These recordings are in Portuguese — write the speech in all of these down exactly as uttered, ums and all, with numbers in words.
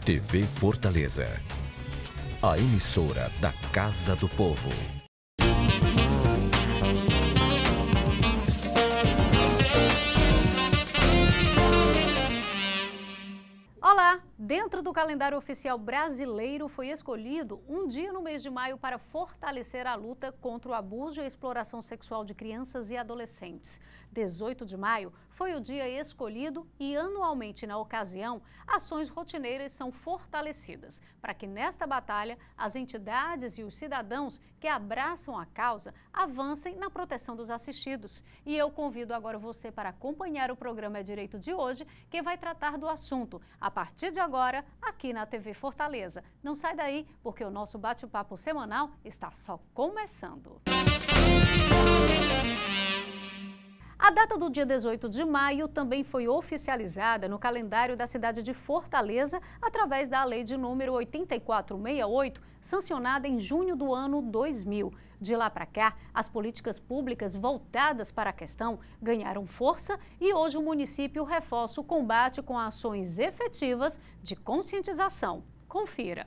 T V Fortaleza, a emissora da Casa do Povo. Olá! Dentro do calendário oficial brasileiro foi escolhido um dia no mês de maio para fortalecer a luta contra o abuso e a exploração sexual de crianças e adolescentes. dezoito de maio foi o dia escolhido e anualmente na ocasião, ações rotineiras são fortalecidas para que nesta batalha as entidades e os cidadãos que abraçam a causa avancem na proteção dos assistidos. E eu convido agora você para acompanhar o programa É Direito de hoje, que vai tratar do assunto a partir de agora, aqui na T V Fortaleza. Não sai daí, porque o nosso bate-papo semanal está só começando. A data do dia dezoito de maio também foi oficializada no calendário da cidade de Fortaleza através da lei de número oitenta e quatro sessenta e oito, sancionada em junho do ano dois mil. De lá para cá, as políticas públicas voltadas para a questão ganharam força e hoje o município reforça o combate com ações efetivas de conscientização. Confira.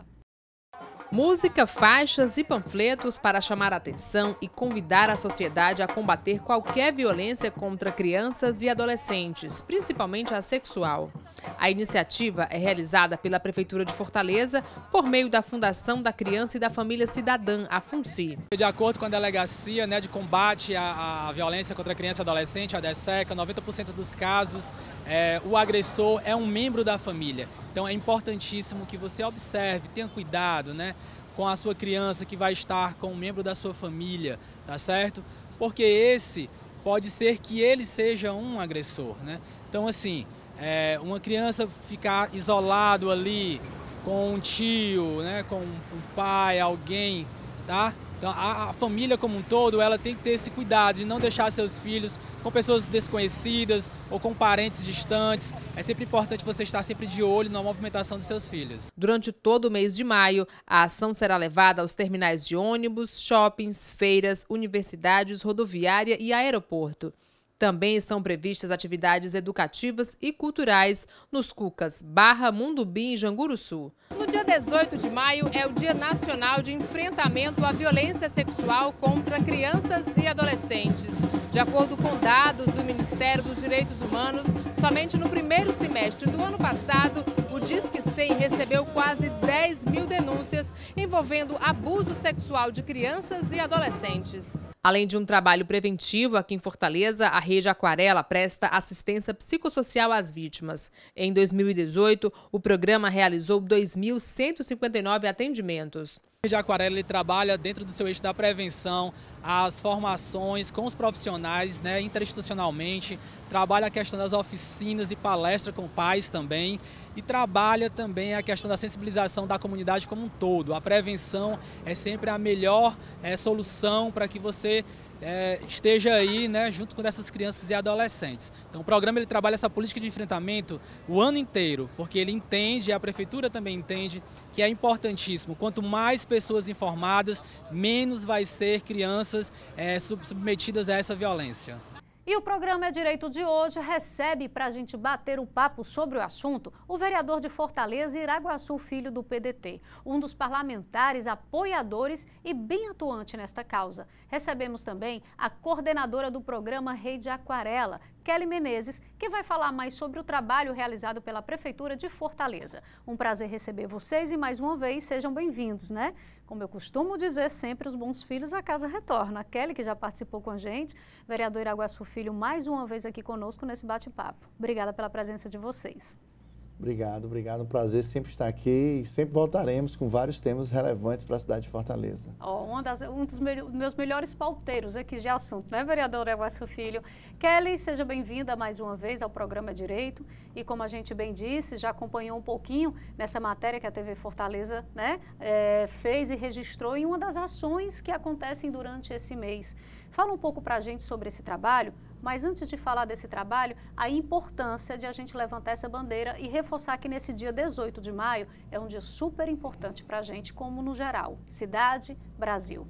Música, faixas e panfletos para chamar a atenção e convidar a sociedade a combater qualquer violência contra crianças e adolescentes, principalmente a sexual. A iniciativa é realizada pela Prefeitura de Fortaleza por meio da Fundação da Criança e da Família Cidadã, a FUNCI. De acordo com a Delegacia, né, de Combate à, à Violência contra a Criança e Adolescente, a DECECA, noventa por cento dos casos, é, o agressor é um membro da família. Então é importantíssimo que você observe, tenha cuidado, né, com a sua criança que vai estar com um membro da sua família, tá certo? Porque esse pode ser que ele seja um agressor, né? Então assim, é, uma criança ficar isolado ali com um tio, né, com um pai, alguém, tá? Então a, a família como um todo, ela tem que ter esse cuidado de não deixar seus filhos com pessoas desconhecidas ou com parentes distantes. É sempre importante você estar sempre de olho na movimentação dos seus filhos. Durante todo o mês de maio, a ação será levada aos terminais de ônibus, shoppings, feiras, universidades, rodoviária e aeroporto. Também estão previstas atividades educativas e culturais nos Cucas, Barra, Mundubi e Janguruçu. No dia dezoito de maio é o Dia Nacional de Enfrentamento à Violência Sexual contra Crianças e Adolescentes. De acordo com dados do Ministério dos Direitos Humanos, somente no primeiro semestre do ano passado, o Disque cem recebeu quase dez mil denúncias envolvendo abuso sexual de crianças e adolescentes. Além de um trabalho preventivo, aqui em Fortaleza, a Rede Aquarela presta assistência psicossocial às vítimas. Em dois mil e dezoito, o programa realizou dois mil cento e cinquenta e nove atendimentos. A Rede Aquarela ele trabalha dentro do seu eixo da prevenção, as formações com os profissionais, né, interinstitucionalmente, trabalha a questão das oficinas e palestras com pais também, e trabalha também a questão da sensibilização da comunidade como um todo. A prevenção é sempre a melhor é, solução para que você é, esteja aí, né, junto com essas crianças e adolescentes. Então o programa ele trabalha essa política de enfrentamento o ano inteiro, porque ele entende, e a Prefeitura também entende, que é importantíssimo. Quanto mais pessoas informadas, menos vai ser crianças é, submetidas a essa violência. E o programa É Direito de hoje recebe para a gente bater um papo sobre o assunto o vereador de Fortaleza, Iraguaçu Filho, do P D T, um dos parlamentares apoiadores e bem atuante nesta causa. Recebemos também a coordenadora do programa Rede Aquarela, Kelly Menezes, que vai falar mais sobre o trabalho realizado pela Prefeitura de Fortaleza. Um prazer receber vocês e mais uma vez sejam bem-vindos, né? Como eu costumo dizer sempre, os bons filhos a casa retorna. A Kelly, que já participou com a gente, vereador Iraguaçu Filho, mais uma vez aqui conosco nesse bate-papo. Obrigada pela presença de vocês. Obrigado, obrigado. Um prazer sempre estar aqui e sempre voltaremos com vários temas relevantes para a cidade de Fortaleza. Oh, uma das, um dos meus melhores pauteiros aqui de assunto, né, vereador Iraguaçu Filho? Kelly, seja bem-vinda mais uma vez ao programa Direito. E como a gente bem disse, já acompanhou um pouquinho nessa matéria que a T V Fortaleza, né, é, fez e registrou em uma das ações que acontecem durante esse mês. Fala um pouco para a gente sobre esse trabalho, mas antes de falar desse trabalho, a importância de a gente levantar essa bandeira e reforçar que nesse dia dezoito de maio é um dia super importante para a gente, como no geral, cidade, Brasil.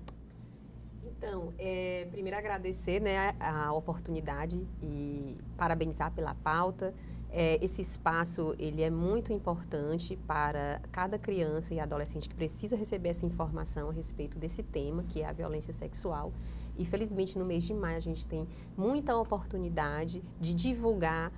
Então, é, primeiro agradecer, né, a oportunidade e parabenizar pela pauta É, esse espaço, ele é muito importante para cada criança e adolescente que precisa receber essa informação a respeito desse tema, que é a violência sexual. E, felizmente, no mês de maio, a gente tem muita oportunidade de divulgar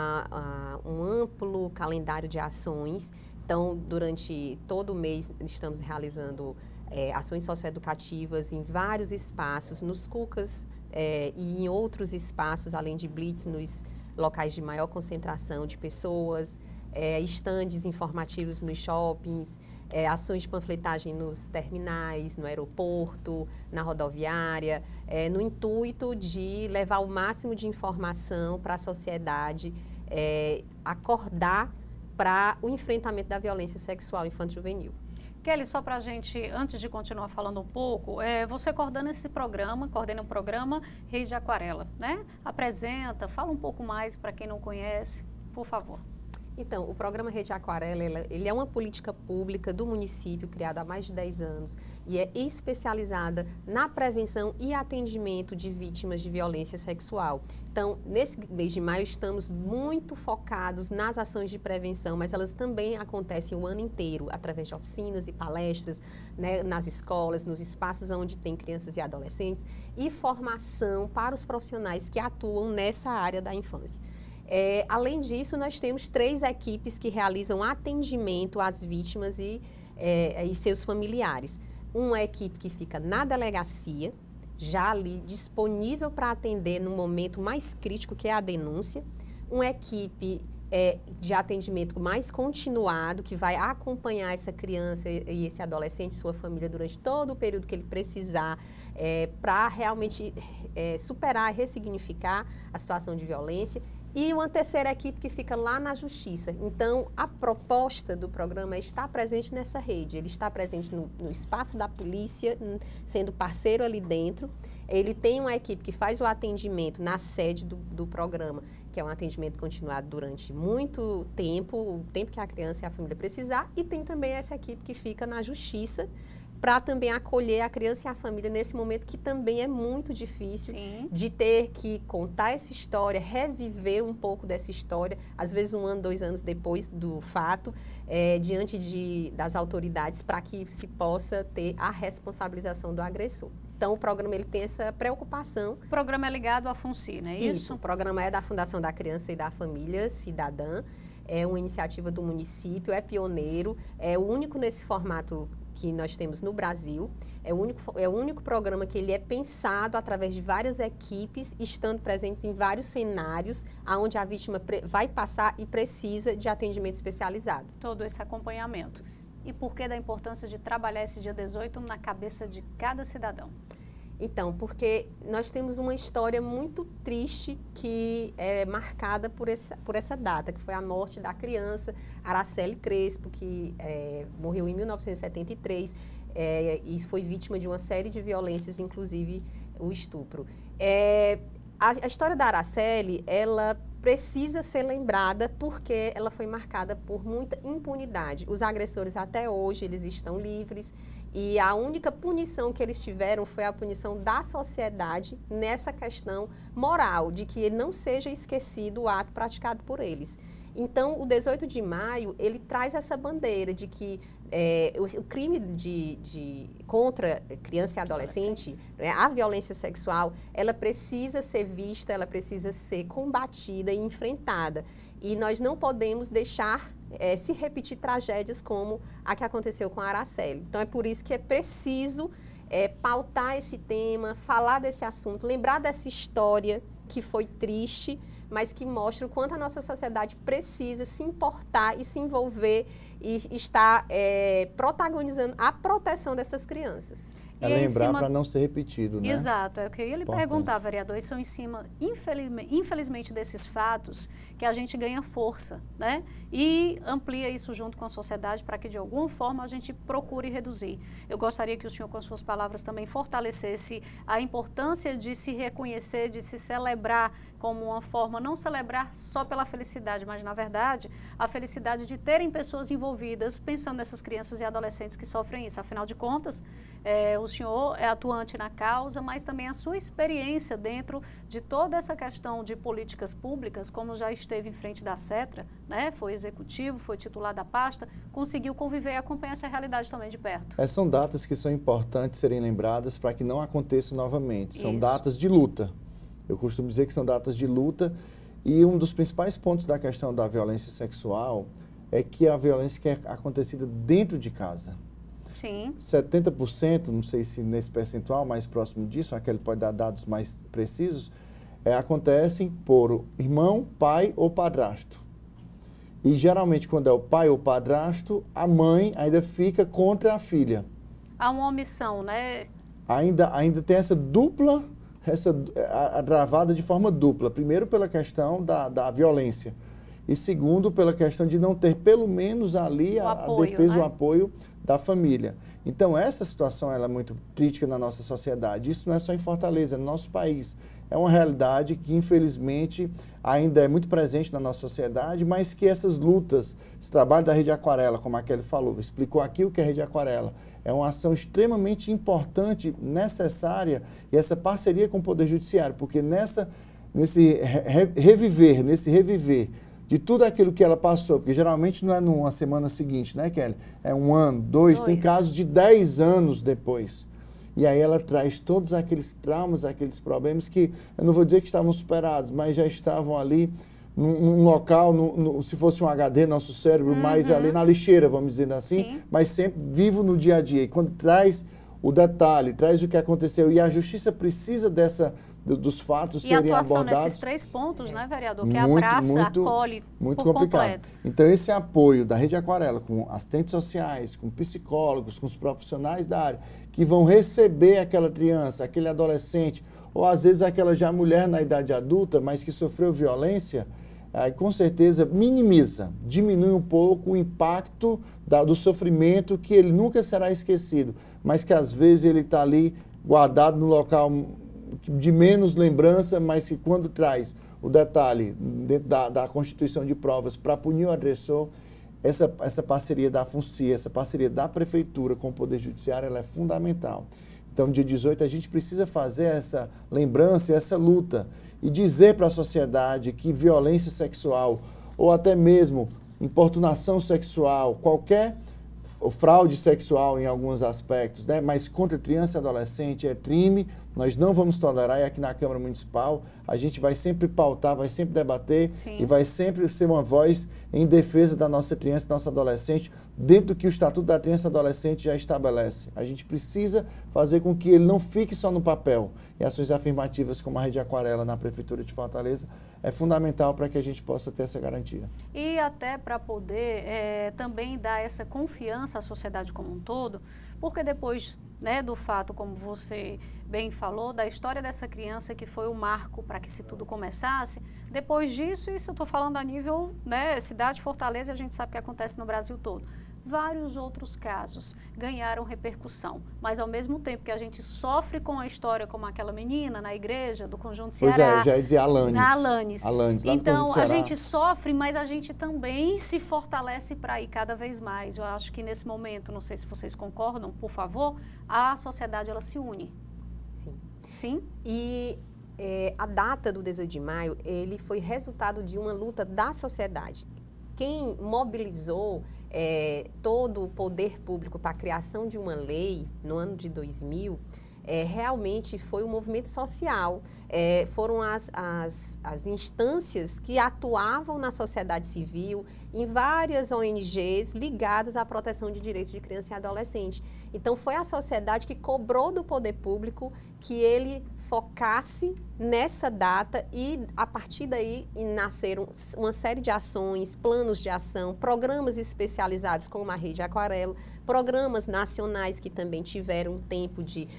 a, a, um amplo calendário de ações. Então, durante todo o mês, estamos realizando é, ações socioeducativas em vários espaços, nos cucas é, e em outros espaços, além de blitz, nos locais de maior concentração de pessoas, é, estandes informativos nos shoppings, é, ações de panfletagem nos terminais, no aeroporto, na rodoviária, é, no intuito de levar o máximo de informação para a sociedade, é, acordar para o enfrentamento da violência sexual infanto-juvenil. Kelly, só para a gente, antes de continuar falando um pouco, é, você coordena esse programa, coordena o programa Rede Aquarela, né? Apresenta, fala um pouco mais para quem não conhece, por favor. Então, o programa Rede Aquarela, ele é uma política pública do município, criada há mais de dez anos, e é especializada na prevenção e atendimento de vítimas de violência sexual. Então, nesse mês de maio, estamos muito focados nas ações de prevenção, mas elas também acontecem o ano inteiro, através de oficinas e palestras, né, nas escolas, nos espaços onde tem crianças e adolescentes, e formação para os profissionais que atuam nessa área da infância. É, além disso, nós temos três equipes que realizam atendimento às vítimas e, é, e seus familiares. Uma equipe que fica na delegacia, já ali disponível para atender no momento mais crítico, que é a denúncia. Uma equipe é, de atendimento mais continuado, que vai acompanhar essa criança e esse adolescente, sua família, durante todo o período que ele precisar, é, para realmente é, superar e ressignificar a situação de violência. E uma terceira equipe que fica lá na Justiça. Então, a proposta do programa é estar presente nessa rede. Ele está presente no, no espaço da polícia, sendo parceiro ali dentro. Ele tem uma equipe que faz o atendimento na sede do, do programa, que é um atendimento continuado durante muito tempo, o tempo que a criança e a família precisar. E tem também essa equipe que fica na Justiça, para também acolher a criança e a família nesse momento que também é muito difícil. Sim. De ter que contar essa história, reviver um pouco dessa história, às vezes um ano, dois anos depois do fato, é, diante de, das autoridades, para que se possa ter a responsabilização do agressor. Então, o programa ele tem essa preocupação. O programa é ligado à FUNCI, não é isso? Isso, o programa é da Fundação da Criança e da Família Cidadã, é uma iniciativa do município, é pioneiro, é o único nesse formato que nós temos no Brasil. É o único, é o único programa que ele é pensado através de várias equipes, estando presentes em vários cenários, onde a vítima vai passar e precisa de atendimento especializado. Todo esse acompanhamento. E por que da importância de trabalhar esse dia dezoito na cabeça de cada cidadão? Então, porque nós temos uma história muito triste que é marcada por essa, por essa data, que foi a morte da criança Araceli Crespo, que é, morreu em mil novecentos e setenta e três é, e foi vítima de uma série de violências, inclusive o estupro. É, a, a história da Araceli, ela precisa ser lembrada porque ela foi marcada por muita impunidade. Os agressores até hoje, eles estão livres. E a única punição que eles tiveram foi a punição da sociedade nessa questão moral, de que não seja esquecido o ato praticado por eles. Então, o dezoito de maio, ele traz essa bandeira de que é, o, o crime de, de, contra criança e adolescente, né, a violência sexual, ela precisa ser vista, ela precisa ser combatida e enfrentada. E nós não podemos deixar é, se repetir tragédias como a que aconteceu com a Araceli. Então, é por isso que é preciso é, pautar esse tema, falar desse assunto, lembrar dessa história que foi triste, mas que mostra o quanto a nossa sociedade precisa se importar e se envolver e estar é, protagonizando a proteção dessas crianças. É lembrar cima... para não ser repetido, né? Exato, é o que eu ia lhe Importante. perguntar, vereador, e são em cima, infelizmente, infelizmente, desses fatos que a gente ganha força, né? E amplia isso junto com a sociedade para que, de alguma forma, a gente procure reduzir. Eu gostaria que o senhor, com suas palavras, também fortalecesse a importância de se reconhecer, de se celebrar como uma forma, não celebrar só pela felicidade, mas, na verdade, a felicidade de terem pessoas envolvidas pensando nessas crianças e adolescentes que sofrem isso. Afinal de contas, É, o senhor é atuante na causa, mas também a sua experiência dentro de toda essa questão de políticas públicas, como já esteve em frente da CETRA, né? Foi executivo, foi titular da pasta, conseguiu conviver e acompanhar essa realidade também de perto. É, são datas que são importantes serem lembradas para que não aconteça novamente. São Isso. datas de luta. Eu costumo dizer que são datas de luta e um dos principais pontos da questão da violência sexual é que a violência que é acontecida dentro de casa. Sim. setenta por cento, não sei se nesse percentual mais próximo disso, aquele pode dar dados mais precisos, é, acontecem por irmão, pai ou padrasto. E geralmente quando é o pai ou padrasto, a mãe ainda fica contra a filha. Há uma omissão, né? Ainda, ainda tem essa dupla, essa agravada de forma dupla. Primeiro pela questão da, da violência. E segundo, pela questão de não ter pelo menos ali a, apoio, a defesa, né? o apoio da família. Então, essa situação ela é muito crítica na nossa sociedade. Isso não é só em Fortaleza, é no nosso país. É uma realidade que, infelizmente, ainda é muito presente na nossa sociedade, mas que essas lutas, esse trabalho da Rede Aquarela, como a Kelly falou, explicou aqui o que é a Rede Aquarela, é uma ação extremamente importante, necessária, e essa parceria com o Poder Judiciário, porque nessa, nesse re reviver, nesse reviver, de tudo aquilo que ela passou, porque geralmente não é numa semana seguinte, né, Kelly? É um ano, dois, dois. Tem casos de dez anos depois. E aí ela traz todos aqueles traumas, aqueles problemas que, eu não vou dizer que estavam superados, mas já estavam ali num, num local, no, no, se fosse um H D, nosso cérebro, uhum. mais ali na lixeira, vamos dizer assim, Sim. mas sempre vivo no dia a dia. E quando traz o detalhe, traz o que aconteceu, e a justiça precisa dessa... dos fatos e serem atuação abordados. Nesses três pontos, né, vereador? Que muito, abraça, muito, acolhe muito por complicado. completo. Então, esse apoio da Rede Aquarela com assistentes sociais, com psicólogos, com os profissionais da área, que vão receber aquela criança, aquele adolescente, ou às vezes aquela já mulher na idade adulta, mas que sofreu violência, aí, com certeza minimiza, diminui um pouco o impacto da, do sofrimento, que ele nunca será esquecido, mas que às vezes ele está ali guardado no local de menos lembrança, mas que quando traz o detalhe dentro da, da constituição de provas para punir o agressor, essa, essa parceria da FUNCIA, essa parceria da Prefeitura com o Poder Judiciário, ela é fundamental. Então, dia dezoito, a gente precisa fazer essa lembrança, essa luta e dizer para a sociedade que violência sexual ou até mesmo importunação sexual, qualquer fraude sexual em alguns aspectos, né? Mas contra criança e adolescente é crime, nós não vamos tolerar, e aqui na Câmara Municipal a gente vai sempre pautar, vai sempre debater Sim. e vai sempre ser uma voz em defesa da nossa criança e nossa adolescente, dentro do que o Estatuto da Criança e Adolescente já estabelece. A gente precisa fazer com que ele não fique só no papel, e ações afirmativas como a Rede Aquarela na Prefeitura de Fortaleza é fundamental para que a gente possa ter essa garantia. E até para poder é, também dar essa confiança à sociedade como um todo, porque depois, né, do fato, como você bem falou, da história dessa criança que foi o marco para que se tudo começasse, depois disso, isso eu estou falando a nível, né, cidade, Fortaleza, a gente sabe que acontece no Brasil todo. Vários outros casos ganharam repercussão, mas ao mesmo tempo que a gente sofre com a história como aquela menina na igreja do Conjunto Ceará. Pois é, já ia dizer Alanis. Na Alanis. Alanis lá então, a gente sofre, mas a gente também se fortalece para ir cada vez mais. Eu acho que nesse momento, não sei se vocês concordam, por favor, a sociedade ela se une. Sim. Sim? E é, a data do dezoito de maio, ele foi resultado de uma luta da sociedade. Quem mobilizou É, todo o poder público para a criação de uma lei no ano de dois mil, é, realmente foi um movimento social, é, foram as, as, as instâncias que atuavam na sociedade civil, em várias O N Gs ligadas à proteção de direitos de criança e adolescente. Então, foi a sociedade que cobrou do poder público que ele focasse nessa data e, a partir daí, nasceram uma série de ações, planos de ação, programas especializados como a Rede Aquarela, programas nacionais que também tiveram tempo de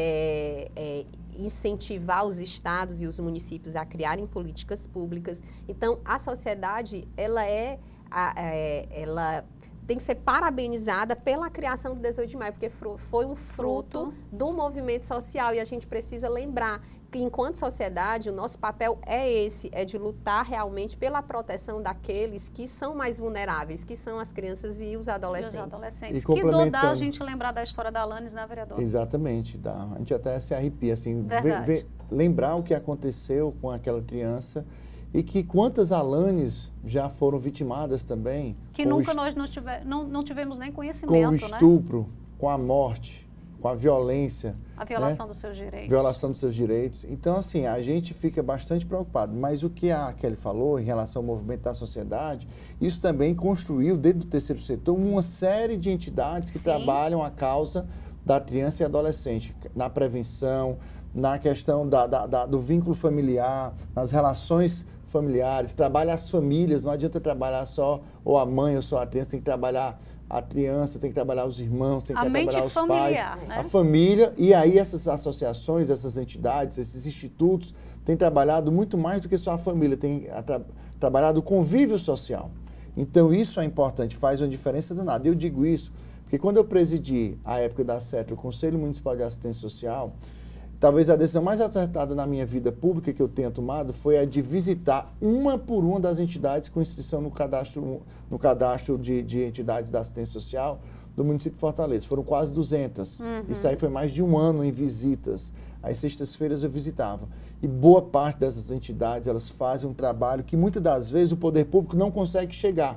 é, é, incentivar os estados e os municípios a criarem políticas públicas. Então, a sociedade, ela é, a, é ela tem que ser parabenizada pela criação do dezoito de maio, porque foi um fruto, fruto do movimento social, e a gente precisa lembrar que, enquanto sociedade, o nosso papel é esse, é de lutar realmente pela proteção daqueles que são mais vulneráveis, que são as crianças e os adolescentes. E os adolescentes. E que dor dá a gente lembrar da história da Alanis, né, vereador? Exatamente, dá. A gente até se arrepia, assim, ver, ver, lembrar o que aconteceu com aquela criança e que quantas Alanis já foram vitimadas também. Que nunca nós não, tiver, não, não tivemos nem conhecimento, com o estupro, né? Com a morte, com a violência. A violação, né? Dos seus direitos. Violação dos seus direitos. Então, assim, a gente fica bastante preocupado. Mas o que a Kelly falou em relação ao movimento da sociedade, isso também construiu, dentro do terceiro setor, uma série de entidades que Sim. trabalham a causa da criança e adolescente, na prevenção, na questão da, da, da, do vínculo familiar, nas relações familiares, trabalha as famílias, não adianta trabalhar só ou a mãe ou só a criança, tem que trabalhar a criança, tem que trabalhar os irmãos, tem que a trabalhar os familiar, pais, né? a família, e aí essas associações, essas entidades, esses institutos têm trabalhado muito mais do que só a família, tem tra trabalhado o convívio social. Então isso é importante, faz uma diferença danada. Eu digo isso porque quando eu presidi a época da CETRA, o Conselho Municipal de Assistência Social, talvez a decisão mais acertada na minha vida pública que eu tenha tomado foi a de visitar uma por uma das entidades com inscrição no cadastro, no cadastro de, de entidades da assistência social do município de Fortaleza. Foram quase duzentas. Uhum. Isso aí foi mais de um ano em visitas. Às sextas-feiras eu visitava. E boa parte dessas entidades, elas fazem um trabalho que muitas das vezes o poder público não consegue chegar.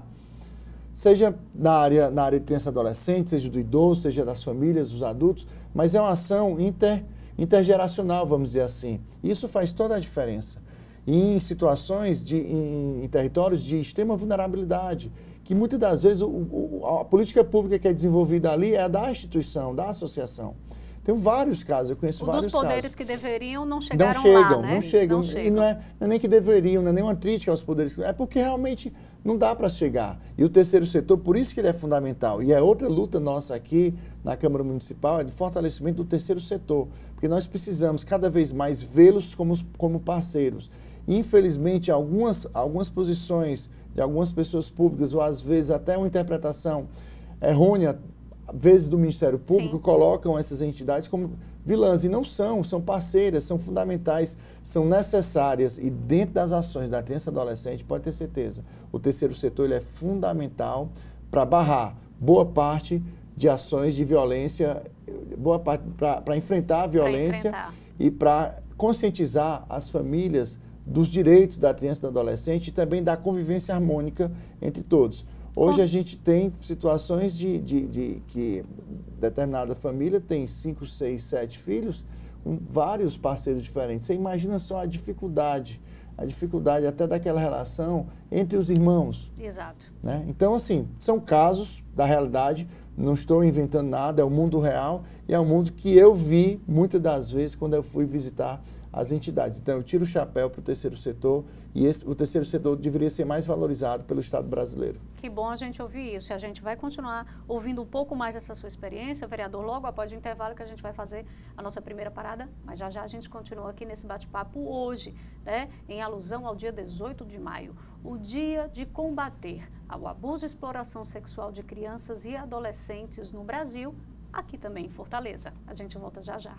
Seja na área, na área de criança e adolescente, seja do idoso, seja das famílias, dos adultos, mas é uma ação inter intergeracional, vamos dizer assim. Isso faz toda a diferença. E em situações, de, em, em territórios de extrema vulnerabilidade, que muitas das vezes o, o, a política pública que é desenvolvida ali é da instituição, da associação. Tem vários casos, eu conheço o vários dos poderes casos. que deveriam não chegaram não chegam, lá, né? Não chegam, não chegam. chegam. E não é, não é nem que deveriam, não é nenhuma crítica aos poderes, é porque realmente não dá para chegar. E o terceiro setor, por isso que ele é fundamental. E é outra luta nossa aqui na Câmara Municipal, é de fortalecimento do terceiro setor. Porque nós precisamos cada vez mais vê-los como, como parceiros. E, infelizmente, algumas, algumas posições de algumas pessoas públicas, ou às vezes até uma interpretação errônea, às vezes do Ministério Público, Sim. colocam essas entidades como vilãs. E não são, são parceiras, são fundamentais, são necessárias. E dentro das ações da criança e adolescente, pode ter certeza, o terceiro setor ele é fundamental para barrar boa parte de ações de violência, boa parte para enfrentar a violência enfrentar. E para conscientizar as famílias dos direitos da criança e do adolescente e também da convivência harmônica entre todos. Hoje a gente tem situações de, de, de que determinada família tem cinco, seis, sete filhos com vários parceiros diferentes. Você imagina só a dificuldade, a dificuldade até daquela relação entre os irmãos. Exato. Né? Então, assim, são casos da realidade, não estou inventando nada, é o mundo real e é um mundo que eu vi muitas das vezes quando eu fui visitar as entidades. Então, eu tiro o chapéu para o terceiro setor e esse, o terceiro setor deveria ser mais valorizado pelo Estado brasileiro. Que bom a gente ouvir isso. E a gente vai continuar ouvindo um pouco mais essa sua experiência, vereador, logo após o intervalo que a gente vai fazer a nossa primeira parada, mas já já a gente continua aqui nesse bate-papo hoje, né, em alusão ao dia dezoito de maio, o dia de combater ao abuso e exploração sexual de crianças e adolescentes no Brasil, aqui também em Fortaleza. A gente volta já já.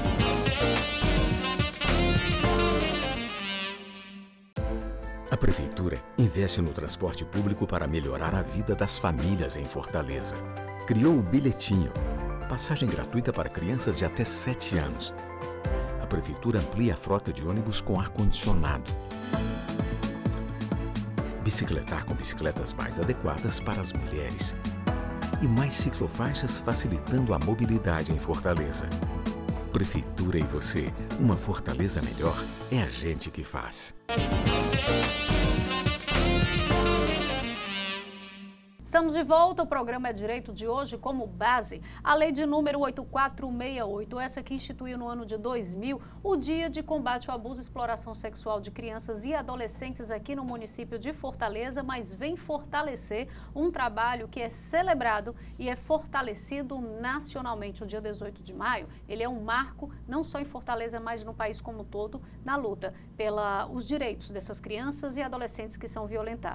A Prefeitura investe no transporte público para melhorar a vida das famílias em Fortaleza. Criou o Bilhetinho, passagem gratuita para crianças de até sete anos. A Prefeitura amplia a frota de ônibus com ar-condicionado. Bicicletar com bicicletas mais adequadas para as mulheres. E mais ciclofaixas facilitando a mobilidade em Fortaleza. Prefeitura e você, uma Fortaleza melhor é a gente que faz. Estamos de volta, o programa É Direito de hoje como base a lei de número oito quatro seis oito, essa que instituiu no ano de dois mil o Dia de Combate ao Abuso e Exploração Sexual de Crianças e Adolescentes aqui no município de Fortaleza, mas vem fortalecer um trabalho que é celebrado e é fortalecido nacionalmente. O dia dezoito de maio, ele é um marco não só em Fortaleza, mas no país como um todo, na luta pelos direitos dessas crianças e adolescentes que são violentados.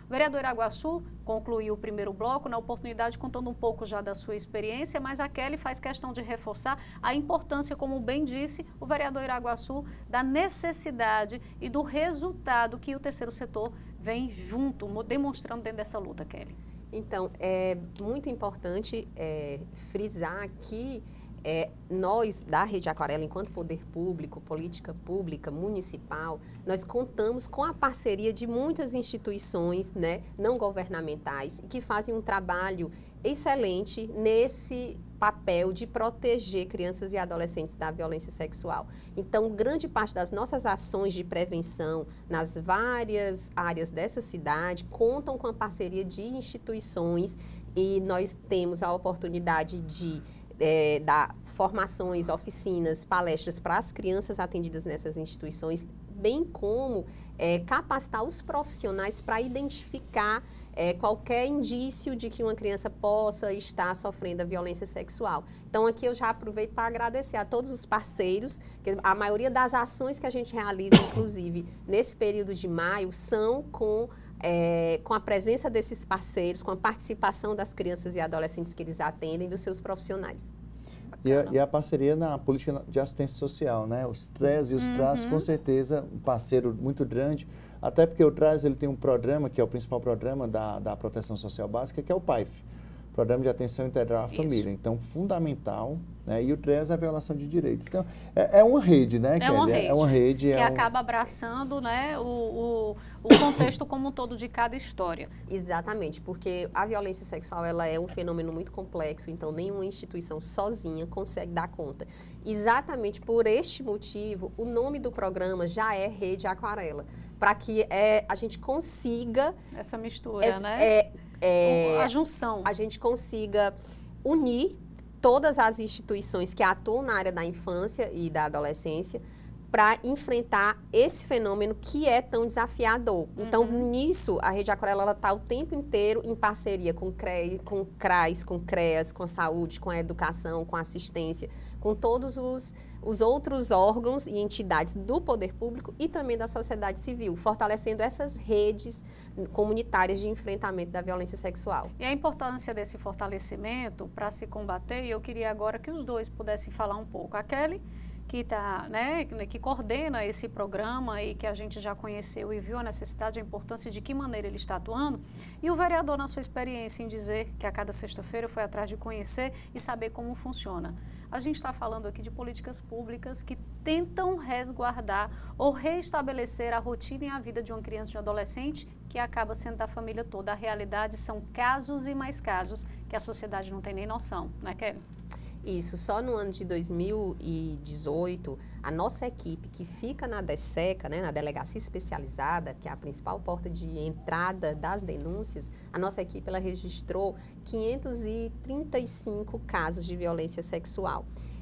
O vereador Iraguaçu concluiu o primeiro bloco, na oportunidade contando um pouco já da sua experiência, mas a Kelly faz questão de reforçar a importância, como bem disse o vereador Iraguaçu, da necessidade e do resultado que o terceiro setor vem junto, demonstrando dentro dessa luta, Kelly. Então, é muito importante é, frisar que é, nós, da Rede Aquarela, enquanto poder público, política pública, municipal, nós contamos com a parceria de muitas instituições, né, não governamentais que fazem um trabalho excelente nesse papel de proteger crianças e adolescentes da violência sexual. Então, grande parte das nossas ações de prevenção nas várias áreas dessa cidade contam com a parceria de instituições e nós temos a oportunidade de É, dar formações, oficinas, palestras para as crianças atendidas nessas instituições, bem como é, capacitar os profissionais para identificar é, qualquer indício de que uma criança possa estar sofrendo a violência sexual. Então, aqui eu já aproveito para agradecer a todos os parceiros, que a maioria das ações que a gente realiza, inclusive, nesse período de maio, são com É, com a presença desses parceiros, com a participação das crianças e adolescentes que eles atendem, dos seus profissionais. E a, e a parceria na política de assistência social, né? Os T R E S e os uhum. T R A S, com certeza, um parceiro muito grande, até porque o T R A S ele tem um programa, que é o principal programa da, da proteção social básica, que é o P A I F, Programa de Atenção Integral à Família. Isso. Então, fundamental, né? E o T R E S é a violação de direitos. Então, é, é uma rede, né, é Kelly? Uma rede, é uma rede. Que é acaba um... abraçando, né, o, o, o contexto como um todo de cada história. Exatamente, porque a violência sexual ela é um fenômeno muito complexo, então nenhuma instituição sozinha consegue dar conta. Exatamente por este motivo, o nome do programa já é Rede Aquarela, para que é, a gente consiga... Essa mistura, essa, né? É, É, a junção. A gente consiga unir todas as instituições que atuam na área da infância e da adolescência para enfrentar esse fenômeno que é tão desafiador. Uhum. Então, nisso, a Rede Aquarela está o tempo inteiro em parceria com, CRE, com CRAS, com CREAS, com a saúde, com a educação, com a assistência, com todos os, os outros órgãos e entidades do poder público e também da sociedade civil, fortalecendo essas redes comunitárias de enfrentamento da violência sexual. E a importância desse fortalecimento para se combater, e eu queria agora que os dois pudessem falar um pouco. A Kelly, que, tá, né, que coordena esse programa e que a gente já conheceu e viu a necessidade, a importância de que maneira ele está atuando, e o vereador na sua experiência em dizer que a cada sexta-feira foi atrás de conhecer e saber como funciona. A gente está falando aqui de políticas públicas que tentam resguardar ou reestabelecer a rotina e a vida de uma criança e de um adolescente que acaba sendo da família toda. A realidade são casos e mais casos que a sociedade não tem nem noção, né, Kelly? Isso, só no ano de dois mil e dezoito, a nossa equipe que fica na DESECA, né, na Delegacia Especializada, que é a principal porta de entrada das denúncias, a nossa equipe ela registrou quinhentos e trinta e cinco casos de violência sexual.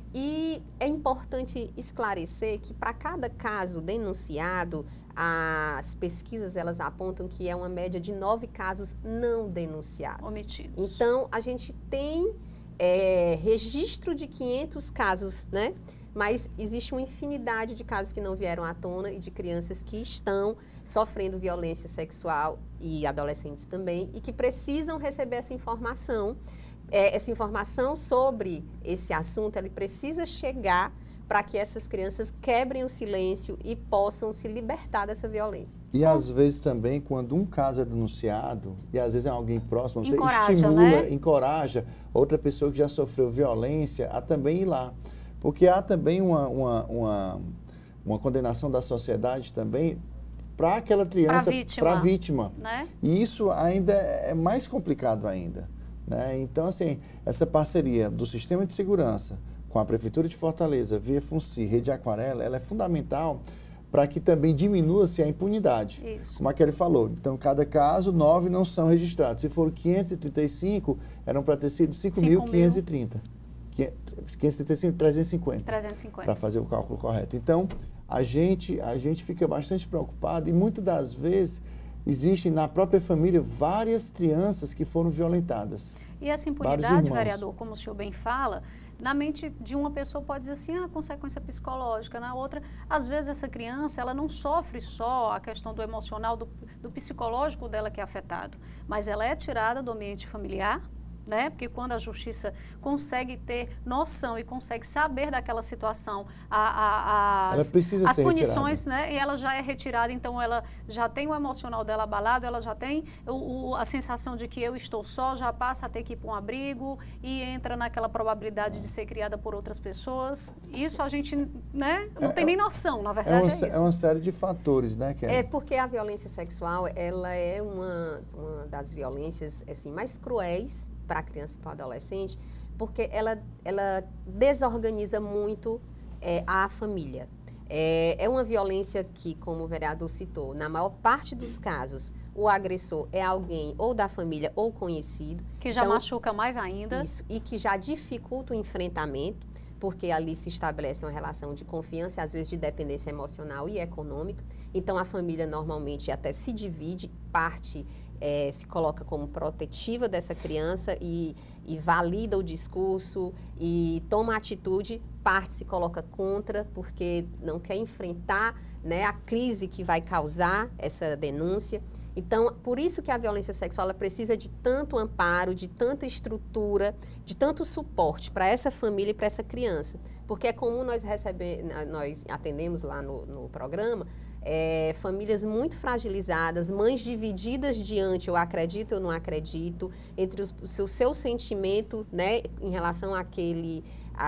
E é importante esclarecer que para cada caso denunciado, as pesquisas elas apontam que é uma média de nove casos não denunciados. Omitidos. Então, a gente tem é, registro de quinhentos casos, né? Mas existe uma infinidade de casos que não vieram à tona e de crianças que estão sofrendo violência sexual e adolescentes também e que precisam receber essa informação. É, essa informação sobre esse assunto, ela precisa chegar para que essas crianças quebrem o silêncio e possam se libertar dessa violência. E às vezes também, quando um caso é denunciado, e às vezes é alguém próximo, você encoraja, estimula, né? encoraja outra pessoa que já sofreu violência a também ir lá. Porque há também uma, uma, uma, uma condenação da sociedade também para aquela criança, para a vítima. Né? E isso ainda é mais complicado ainda. Né? Então, assim, essa parceria do sistema de segurança com a Prefeitura de Fortaleza, via FUNCI, Rede Aquarela, ela é fundamental para que também diminua-se a impunidade. Isso. Como a Kelly falou. Então, cada caso, nove não são registrados. Se foram quinhentos e trinta e cinco, eram para ter sido cinco mil quinhentos e trinta. quinhentos e trinta e cinco, trezentos e cinquenta. trezentos e cinquenta. Para fazer o cálculo correto. Então, a gente, a gente fica bastante preocupado e muitas das vezes existem na própria família várias crianças que foram violentadas. E essa impunidade, vereador, como o senhor bem fala, na mente de uma pessoa pode dizer assim, ah, consequência psicológica, na outra, às vezes essa criança, ela não sofre só a questão do emocional, do, do psicológico dela que é afetado, mas ela é tirada do ambiente familiar, né? Porque quando a justiça consegue ter noção e consegue saber daquela situação, a, a, as, ela precisa as ser punições, retirada. né? E ela já é retirada, então ela já tem o emocional dela abalado, ela já tem o, o, a sensação de que eu estou só, já passa a ter que ir para um abrigo e entra naquela probabilidade de ser criada por outras pessoas. Isso a gente, né? Não é, tem nem noção, na verdade é, uma, é isso. É uma série de fatores, né, Kelly? É porque a violência sexual, ela é uma, uma das violências assim, mais cruéis para a criança e para o adolescente, porque ela, ela desorganiza muito é, a família. É, é uma violência que, como o vereador citou, na maior parte dos casos, o agressor é alguém ou da família ou conhecido. Que já então, machuca mais ainda. Isso, e que já dificulta o enfrentamento, porque ali se estabelece uma relação de confiança, às vezes de dependência emocional e econômica. Então, a família normalmente até se divide, parte É, se coloca como protetiva dessa criança e, e valida o discurso e toma atitude, parte se coloca contra porque não quer enfrentar, né, a crise que vai causar essa denúncia. Então, por isso que a violência sexual ela precisa de tanto amparo, de tanta estrutura, de tanto suporte para essa família e para essa criança. Porque é comum nós receber, nós atendemos lá no, no programa, É, famílias muito fragilizadas, mães divididas diante, eu acredito, eu não acredito, entre os, o seu, seu sentimento, né, em relação àquele, a,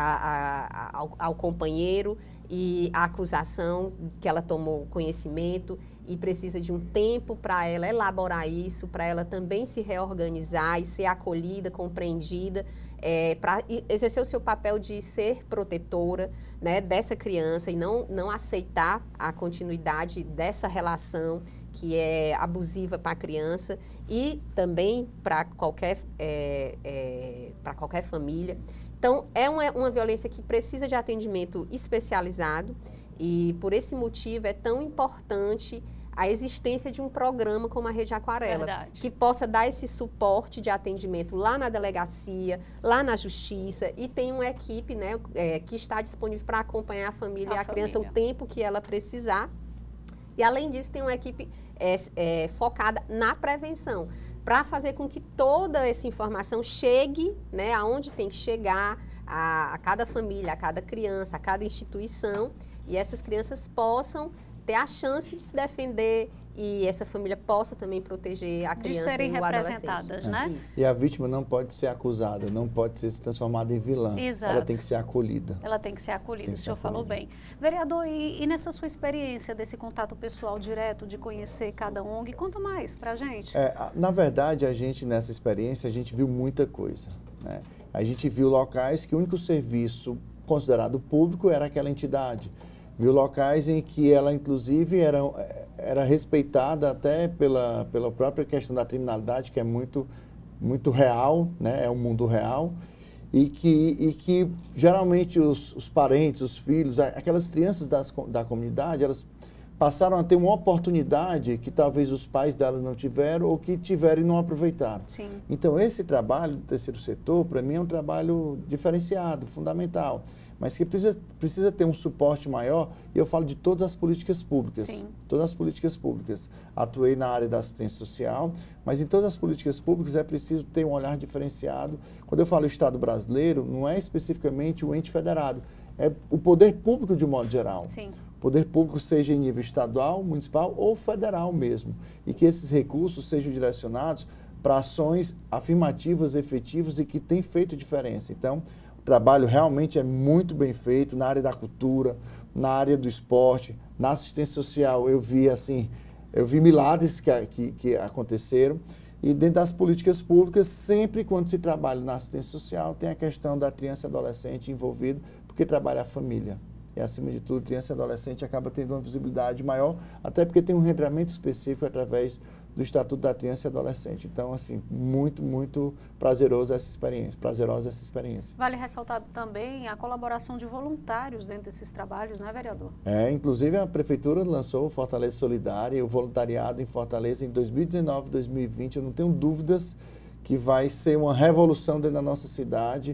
a, ao, ao companheiro e a acusação que ela tomou conhecimento e precisa de um tempo para ela elaborar isso, para ela também se reorganizar e ser acolhida, compreendida, É, para exercer o seu papel de ser protetora, né, dessa criança e não, não aceitar a continuidade dessa relação que é abusiva para a criança e também para qualquer, é, é, para qualquer família. Então, é uma, uma violência que precisa de atendimento especializado e, por esse motivo, é tão importante a existência de um programa como a Rede Aquarela, Verdade. Que possa dar esse suporte de atendimento lá na delegacia, lá na justiça, e tem uma equipe, né, é, que está disponível para acompanhar a família e a, a criança o tempo que ela precisar. E, além disso, tem uma equipe é, é, focada na prevenção, para fazer com que toda essa informação chegue, né, aonde tem que chegar, a, a cada família, a cada criança, a cada instituição, e essas crianças possam ter a chance de se defender e essa família possa também proteger a criança de serem e o representadas, adolescente. né? Isso. E a vítima não pode ser acusada, não pode ser transformada em vilã. Exato. Ela tem que ser acolhida. Ela tem que ser acolhida, o senhor ser falou acolhida. bem. Vereador, e, e nessa sua experiência desse contato pessoal direto, de conhecer cada O N G, conta mais pra gente. É, na verdade, a gente, nessa experiência, a gente viu muita coisa, né? A gente viu locais que o único serviço considerado público era aquela entidade. Viu locais em que ela, inclusive, era, era respeitada até pela, pela própria questão da criminalidade, que é muito, muito real, né? É um mundo real, e que, e que geralmente os, os parentes, os filhos, aquelas crianças das, da comunidade, elas passaram a ter uma oportunidade que talvez os pais delas não tiveram ou que tiveram e não aproveitaram. Sim. Então, esse trabalho do terceiro setor, para mim, é um trabalho diferenciado, fundamental, mas que precisa, precisa ter um suporte maior, e eu falo de todas as políticas públicas. Sim. Todas as políticas públicas. Atuei na área da assistência social, mas em todas as políticas públicas é preciso ter um olhar diferenciado. Quando eu falo Estado brasileiro, não é especificamente o ente federado, é o poder público de um modo geral. Sim. Poder público seja em nível estadual, municipal ou federal mesmo, e que esses recursos sejam direcionados para ações afirmativas, efetivas e que têm feito diferença. Então, o trabalho realmente é muito bem feito na área da cultura, na área do esporte, na assistência social. Eu vi assim, eu vi milagres que, que, que aconteceram. E dentro das políticas públicas, sempre quando se trabalha na assistência social, tem a questão da criança e adolescente envolvida, porque trabalha a família. E, acima de tudo, criança e adolescente acaba tendo uma visibilidade maior, até porque tem um regramento específico através do Estatuto da Criança e Adolescente. Então, assim, muito, muito prazeroso essa experiência, prazerosa essa experiência. Vale ressaltar também a colaboração de voluntários dentro desses trabalhos, né, vereador? É, inclusive a Prefeitura lançou o Fortaleza Solidária, o voluntariado em Fortaleza em dois mil e dezenove, dois mil e vinte, eu não tenho dúvidas que vai ser uma revolução dentro da nossa cidade.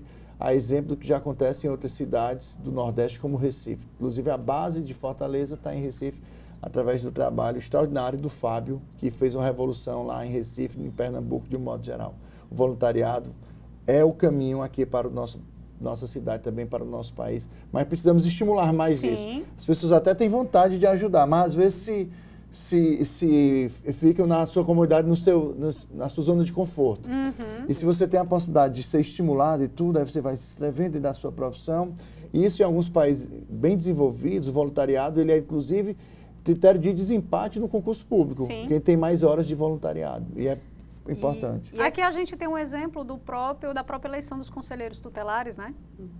a exemplo do que já acontece em outras cidades do Nordeste, como Recife. Inclusive, a base de Fortaleza está em Recife, através do trabalho extraordinário do Fábio, que fez uma revolução lá em Recife, em Pernambuco, de um modo geral. O voluntariado é o caminho aqui para o nosso, nossa cidade, também para o nosso país. Mas precisamos estimular mais Sim. isso. As pessoas até têm vontade de ajudar, mas às vezes se, se, se ficam na sua comunidade, no seu, no, na sua zona de conforto. Uhum. E se você tem a possibilidade de ser estimulado e tudo, aí você vai se inscrevendo da sua profissão. E isso em alguns países bem desenvolvidos, o voluntariado, ele é inclusive critério de desempate no concurso público. Sim. Quem tem mais horas de voluntariado. E é importante. E, e Aqui a gente tem um exemplo do próprio, da própria eleição dos conselheiros tutelares, né?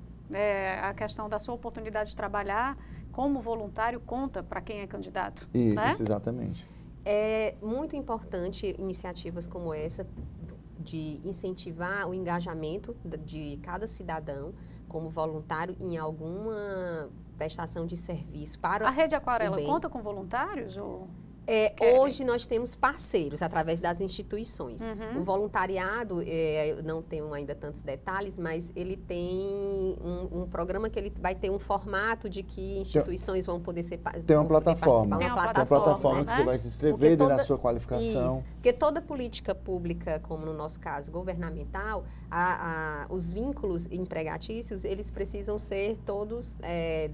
É, a questão da sua oportunidade de trabalhar como voluntário conta para quem é candidato. Isso, né? exatamente. É muito importante iniciativas como essa de incentivar o engajamento de cada cidadão como voluntário em alguma prestação de serviço para A Rede Aquarela o bem. conta com voluntários? Ou... É, Querem. hoje nós temos parceiros através das instituições. Uhum. O voluntariado, é, eu não tenho ainda tantos detalhes, mas ele tem um, um programa que ele vai ter um formato de que instituições vão poder ser Tem uma plataforma. Tem uma Tem uma plataforma, plataforma né? que você vai se inscrever Porque dentro toda- da sua qualificação. Isso, porque toda política pública, como no nosso caso, governamental, a, a, os vínculos empregatícios, eles precisam ser todos é,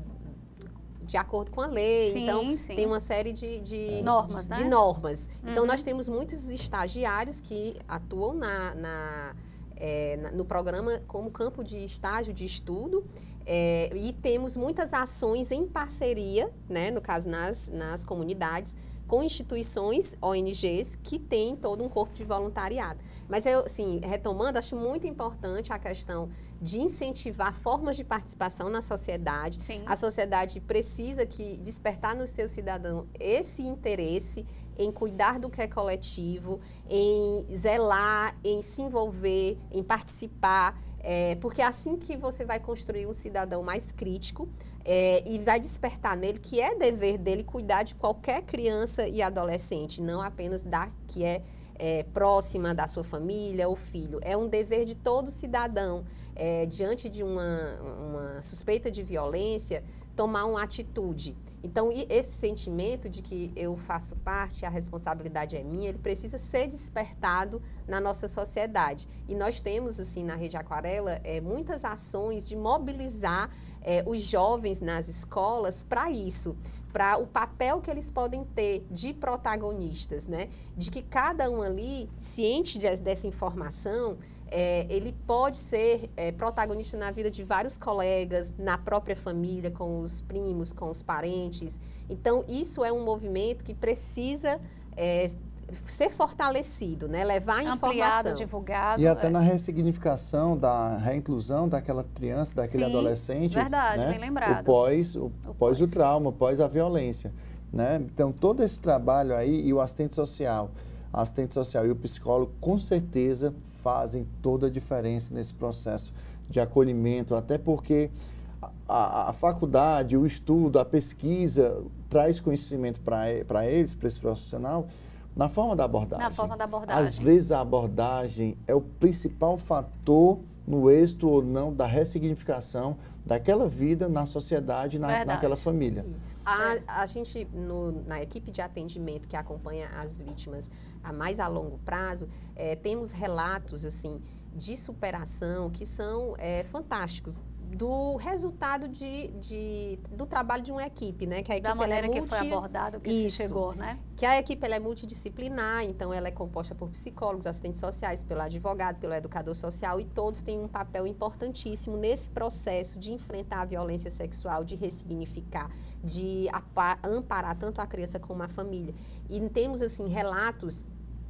de acordo com a lei. Sim, então, sim. tem uma série de, de Normas, de, né? de normas. Então, Uhum. nós temos muitos estagiários que atuam na, na, é, na- no programa como campo de estágio de estudo. É, e temos muitas ações em parceria, né, no caso nas, nas comunidades, com instituições, O N Gs, que têm todo um corpo de voluntariado. Mas, eu, assim, retomando, acho muito importante a questão de incentivar formas de participação na sociedade. Sim. A sociedade precisa que despertar no seu cidadão esse interesse em cuidar do que é coletivo, em zelar, em se envolver, em participar. É, porque é assim que você vai construir um cidadão mais crítico é, e vai despertar nele que é dever dele cuidar de qualquer criança e adolescente, não apenas da que é, é próxima da sua família ou filho. É um dever de todo cidadão, é, diante de uma, uma suspeita de violência, tomar uma atitude. Então, e esse sentimento de que eu faço parte, a responsabilidade é minha, ele precisa ser despertado na nossa sociedade. E nós temos, assim, na Rede Aquarela, é, muitas ações de mobilizar é, os jovens nas escolas para isso, para o papel que eles podem ter de protagonistas, né? De que cada um ali, ciente de, dessa informação, É, ele pode ser é, protagonista na vida de vários colegas, na própria família, com os primos, com os parentes. Então, isso é um movimento que precisa é, ser fortalecido, né? Levar a Ampliado, informação. divulgado. E até é. na ressignificação da reinclusão daquela criança, daquele Sim, adolescente. verdade, né? bem lembrado. O pós o, O pós pós. o trauma, pós a violência. Né? Então, todo esse trabalho aí, e o assistente social, a assistente social e o psicólogo, com certeza, fazem toda a diferença nesse processo de acolhimento, até porque a, a, a faculdade, o estudo, a pesquisa traz conhecimento para eles, para esse profissional, na forma da abordagem. Na forma da abordagem. Às vezes a abordagem é o principal fator no êxito ou não da ressignificação daquela vida na sociedade, na, Verdade. naquela família. Isso. A, a gente, no, na equipe de atendimento que acompanha as vítimas a mais a longo prazo, é, temos relatos, assim, de superação que são é, fantásticos, do resultado de, de, do trabalho de uma equipe, né? Que a equipe Da maneira ela é que multi, foi abordado, que Isso. se chegou, né? que a equipe ela é multidisciplinar, então ela é composta por psicólogos, assistentes sociais, pelo advogado, pelo educador social, e todos têm um papel importantíssimo nesse processo de enfrentar a violência sexual, de ressignificar, de amparar tanto a criança como a família. E temos, assim, relatos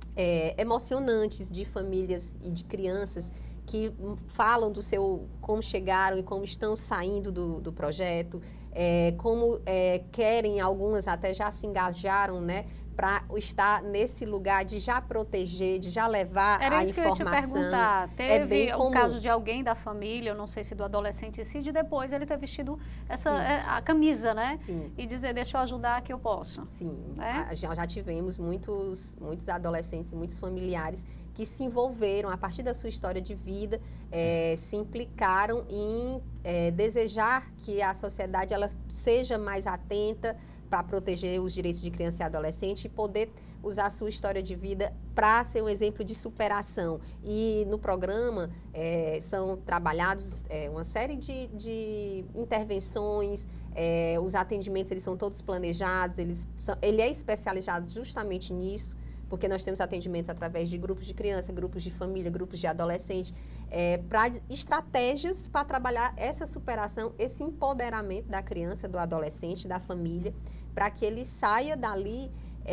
é, emocionantes de famílias e de crianças que falam do seu, como chegaram e como estão saindo do, do projeto, é, como é, querem, algumas até já se engajaram, né, para estar nesse lugar de já proteger, de já levar Era a isso informação. Que eu ia te perguntar. Teve é bem o comum. caso de alguém da família, eu não sei se do adolescente em si, de depois ele ter vestido essa, a camisa, né? Sim. E dizer, deixa eu ajudar que eu posso. Sim, é? já, já tivemos muitos, muitos adolescentes, muitos familiares que se envolveram, a partir da sua história de vida, é, se implicaram em é, desejar que a sociedade ela seja mais atenta para proteger os direitos de criança e adolescente e poder usar a sua história de vida para ser um exemplo de superação. E no programa é, são trabalhados é, uma série de, de intervenções, é, os atendimentos eles são todos planejados, eles são, ele é especializado justamente nisso, porque nós temos atendimentos através de grupos de criança, grupos de família, grupos de adolescente, é, para estratégias para trabalhar essa superação, esse empoderamento da criança, do adolescente, da família, para que ele saia dali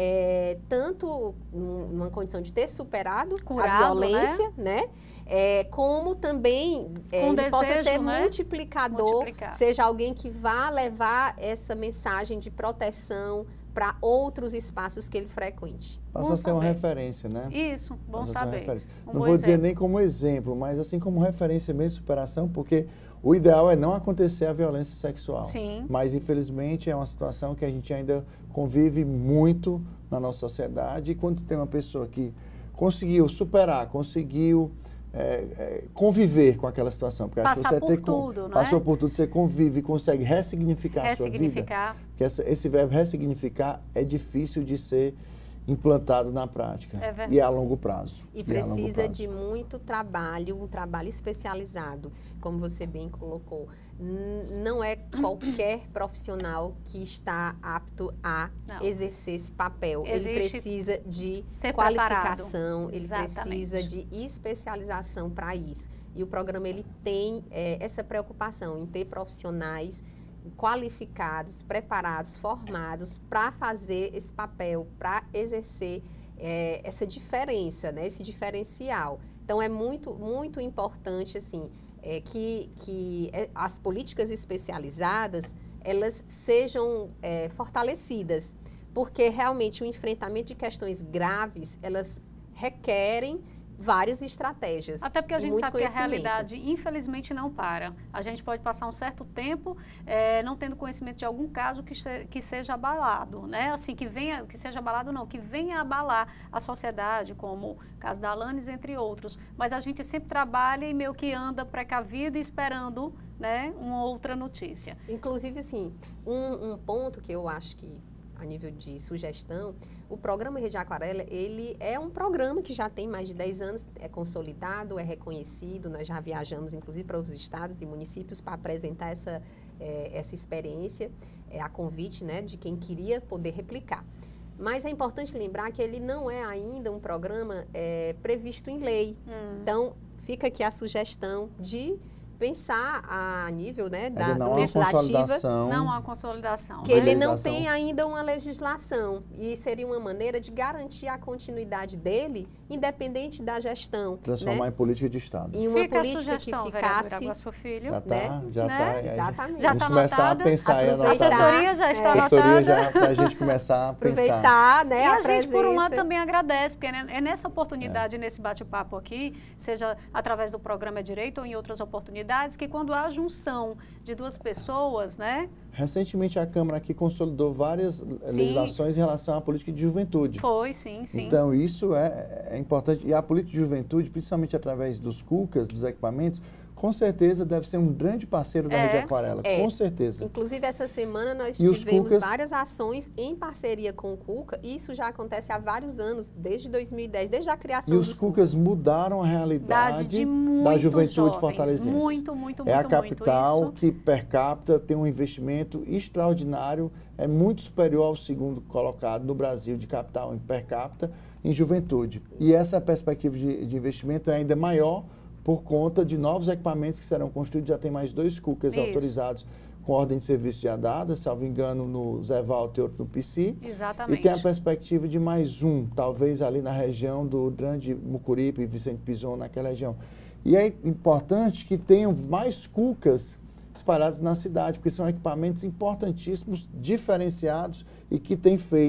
é, tanto numa condição de ter superado Curado, a violência, né? né? É, como também é, Com ele desejo, possa ser né? multiplicador, Multiplicar. seja alguém que vá levar essa mensagem de proteção para outros espaços que ele frequente. Passa a ser uma referência, né? Isso, bom Passa saber. Um um Não vou exemplo. dizer nem como exemplo, mas assim como referência mesmo de superação, porque o ideal é não acontecer a violência sexual. Sim. Mas, infelizmente, é uma situação que a gente ainda convive muito na nossa sociedade. E quando tem uma pessoa que conseguiu superar, conseguiu é, é, conviver com aquela situação. Porque Passar você por ter, tudo, não Passou é? por tudo, você convive e consegue ressignificar, Ressignificar. a sua vida. Que essa, esse verbo ressignificar é difícil de ser implantado na prática. É verdade. E a longo prazo. E E a precisa longo prazo. de muito trabalho, um trabalho especializado, como você bem colocou. N- Não é qualquer profissional que está apto a Não. exercer esse papel. Existe Ele precisa de ser qualificação, preparado. ele Exatamente. precisa de especialização para isso. E o programa ele tem é, essa preocupação em ter profissionais qualificados, preparados, formados para fazer esse papel, para exercer é, essa diferença, né, esse diferencial. Então, é muito, muito importante assim, é, que, que as políticas especializadas elas sejam é, fortalecidas, porque realmente o enfrentamento de questões graves, elas requerem várias estratégias. Até porque a e gente muito sabe que a conhecimento. realidade, infelizmente, não para. A gente pode passar um certo tempo é, não tendo conhecimento de algum caso que, que seja abalado, né? Assim, que venha, que seja abalado não, que venha abalar a sociedade, como o caso da Alanis, entre outros. Mas a gente sempre trabalha e meio que anda precavido e esperando, né, uma outra notícia. Inclusive, assim, um, um ponto que eu acho que, a nível de sugestão, o programa Rede Aquarela, ele é um programa que já tem mais de dez anos, é consolidado, é reconhecido, nós já viajamos, inclusive, para os estados e municípios para apresentar essa, é, essa experiência, é, a convite, né, de quem queria poder replicar. Mas é importante lembrar que ele não é ainda um programa é, previsto em lei. Hum. Então, fica aqui a sugestão de pensar a nível, né, da não do legislativa, não há consolidação, que ele não tem ainda uma legislação e seria uma maneira de garantir a continuidade dele, independente da gestão, transformar né? em política de Estado. Fica Em uma política a sugestão, que ficasse, Água Filho, já está, né? já está, né? Exatamente. Já vamos está começar anotada, a pensar e anotar. A assessoria já está é. assessoria anotada. já para a gente começar a aproveitar, pensar. né, e a, a gente, por um lado, presença. também agradece, porque é nessa oportunidade, é. nesse bate-papo aqui, seja através do programa Direito ou em outras oportunidades, que quando há junção de duas pessoas, né? Recentemente a Câmara aqui consolidou várias sim. legislações em relação à política de juventude. Foi, sim, sim. Então isso é, é importante. E a política de juventude, principalmente através dos CUCAs, dos equipamentos, com certeza deve ser um grande parceiro da é, Rede Aquarela, é. com certeza. Inclusive, essa semana nós e tivemos Cucas... várias ações em parceria com o Cuca, e isso já acontece há vários anos, desde dois mil e dez, desde a criação e dos E os Cucas mudaram a realidade de da juventude jovens, fortalezense. Muito, muito, muito, É a capital muito que, per capita, tem um investimento extraordinário, é muito superior ao segundo colocado no Brasil de capital em per capita em juventude. E essa perspectiva de, de investimento é ainda maior por conta de novos equipamentos que serão construídos. Já tem mais dois Cucas Isso. autorizados com ordem de serviço já dada, salvo engano, no Zé Walter e outro no P C. Exatamente. E tem a perspectiva de mais um, talvez ali na região do Grande Mucuripe e Vicente Pison, naquela região. E é importante que tenham mais Cucas espalhados na cidade, porque são equipamentos importantíssimos, diferenciados e que têm feito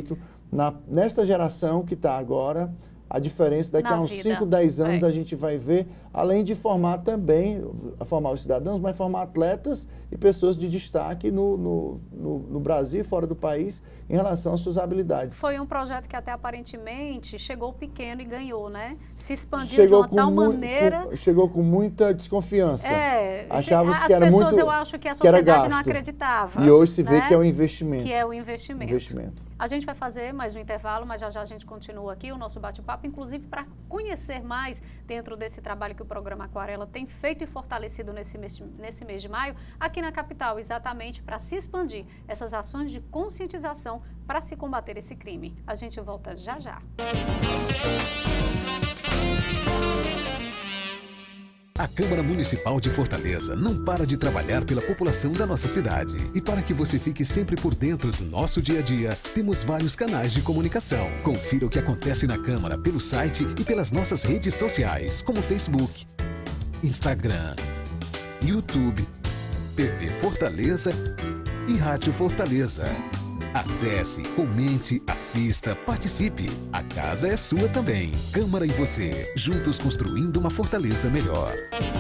na, nesta geração que está agora, a diferença daqui Na a uns vida. cinco, dez anos É. a gente vai ver, além de formar também, formar os cidadãos, mas formar atletas e pessoas de destaque no, no, no, no Brasil e fora do país em relação às suas habilidades. Foi um projeto que até aparentemente chegou pequeno e ganhou, né? Se expandiu Chegou de uma tal mu- maneira... com- chegou com muita desconfiança. É, Achava-se as que era pessoas, muito, eu acho que a que era sociedade não gasto. acreditava. E hoje se vê né? que é um investimento. Que é o investimento. investimento. A gente vai fazer mais um intervalo, mas já já a gente continua aqui o nosso bate-papo, inclusive para conhecer mais dentro desse trabalho que o programa Aquarela tem feito e fortalecido nesse mês, nesse mês de maio, aqui na capital, exatamente para se expandir essas ações de conscientização para se combater esse crime. A gente volta já já. A Câmara Municipal de Fortaleza não para de trabalhar pela população da nossa cidade. E para que você fique sempre por dentro do nosso dia a dia, temos vários canais de comunicação. Confira o que acontece na Câmara pelo site e pelas nossas redes sociais, como Facebook, Instagram, YouTube, T V Fortaleza e Rádio Fortaleza. Acesse, comente, assista, participe. A casa é sua também. Câmara e você, juntos construindo uma Fortaleza melhor.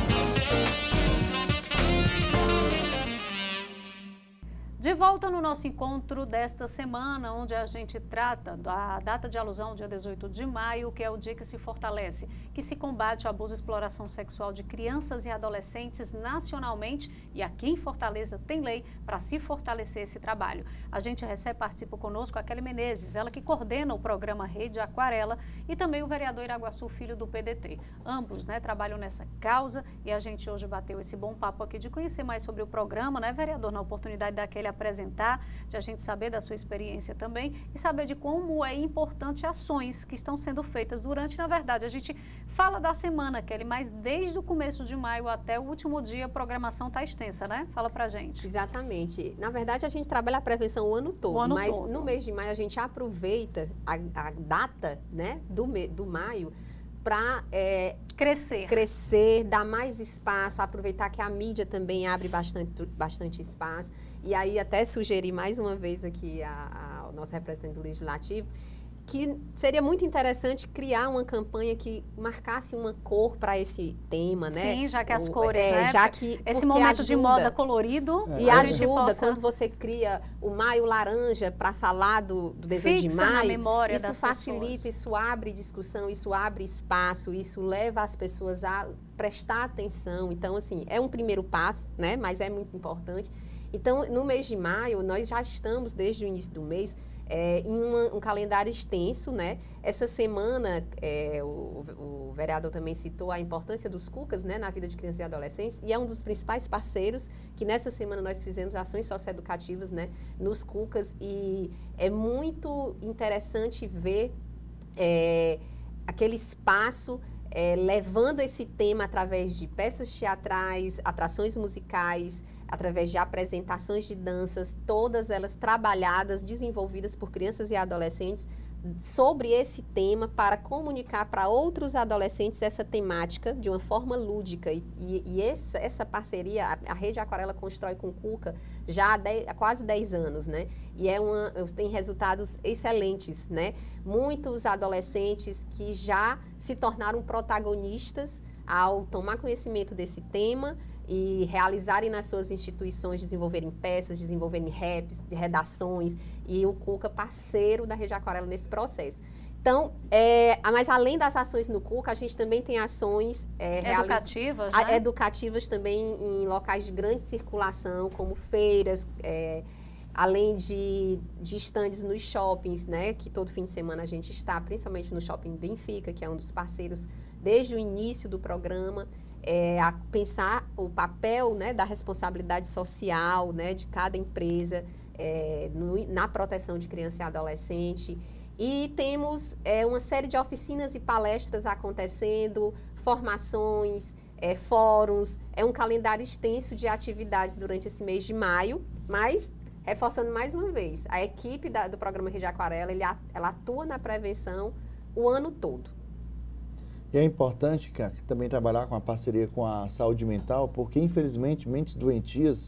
De volta no nosso encontro desta semana, onde a gente trata da data de alusão, dia dezoito de maio, que é o dia que se fortalece, que se combate o abuso e exploração sexual de crianças e adolescentes nacionalmente, e aqui em Fortaleza tem lei para se fortalecer esse trabalho. A gente recebe, participa conosco a Kelly Menezes, ela que coordena o programa Rede Aquarela, e também o vereador Iraguaçu Filho do P D T. Ambos, né, trabalham nessa causa, e a gente hoje bateu esse bom papo aqui de conhecer mais sobre o programa, né, vereador, na oportunidade daquele apresentar, de a gente saber da sua experiência também e saber de como é importante ações que estão sendo feitas durante, na verdade, a gente fala da semana, Kelly, mas desde o começo de maio até o último dia a programação está extensa, né? Fala pra gente. Exatamente. Na verdade, a gente trabalha a prevenção o ano todo, O ano mas todo. no mês de maio a gente aproveita a, a data, né, do, me, do maio para é, Crescer. crescer, dar mais espaço, aproveitar que a mídia também abre bastante, bastante espaço. E aí até sugerir mais uma vez aqui a, a, o nosso representante do Legislativo, que seria muito interessante criar uma campanha que marcasse uma cor para esse tema, né? Sim, já que as O- cores, é, né? já que Esse porque momento de ajuda. moda colorido, E a gente ajuda possa... quando você cria o Maio Laranja para falar do, do dezoito de Fixa na maio. memória Isso das facilita, pessoas. isso abre discussão, isso abre espaço, isso leva as pessoas a prestar atenção. Então, assim, é um primeiro passo, né? Mas é muito importante. Então, no mês de maio, nós já estamos, desde o início do mês, é, em uma, um calendário extenso, né? Essa semana, é, o, o vereador também citou a importância dos cucas, né, na vida de crianças e adolescentes, e é um dos principais parceiros que nessa semana nós fizemos ações socioeducativas, né, nos cucas, e é muito interessante ver é, aquele espaço é, levando esse tema através de peças teatrais, atrações musicais, através de apresentações de danças, todas elas trabalhadas, desenvolvidas por crianças e adolescentes sobre esse tema para comunicar para outros adolescentes essa temática de uma forma lúdica. E, e, e essa, essa parceria, a, a Rede Aquarela constrói com o Cuca já há, dez, há quase dez anos, né? E é uma, tem resultados excelentes, né? Muitos adolescentes que já se tornaram protagonistas ao tomar conhecimento desse tema e realizarem nas suas instituições, desenvolverem peças, desenvolverem raps, redações, e o Cuca parceiro da Rede Aquarela nesse processo. Então, é, mas além das ações no Cuca, a gente também tem ações é, educativas, realiz... né? educativas também em locais de grande circulação, como feiras, é, além de, de estandes nos shoppings, né, que todo fim de semana a gente está, principalmente no Shopping Benfica, que é um dos parceiros desde o início do programa. É, a pensar o papel, né, da responsabilidade social, né, de cada empresa é, no, na proteção de criança e adolescente. E temos é, uma série de oficinas e palestras acontecendo, formações, é, fóruns. É um calendário extenso de atividades durante esse mês de maio, mas, reforçando mais uma vez, a equipe da, do programa Rede Aquarela, ele, ela atua na prevenção o ano todo. E é importante, cara, também trabalhar com a parceria com a saúde mental, porque, infelizmente, mentes doentias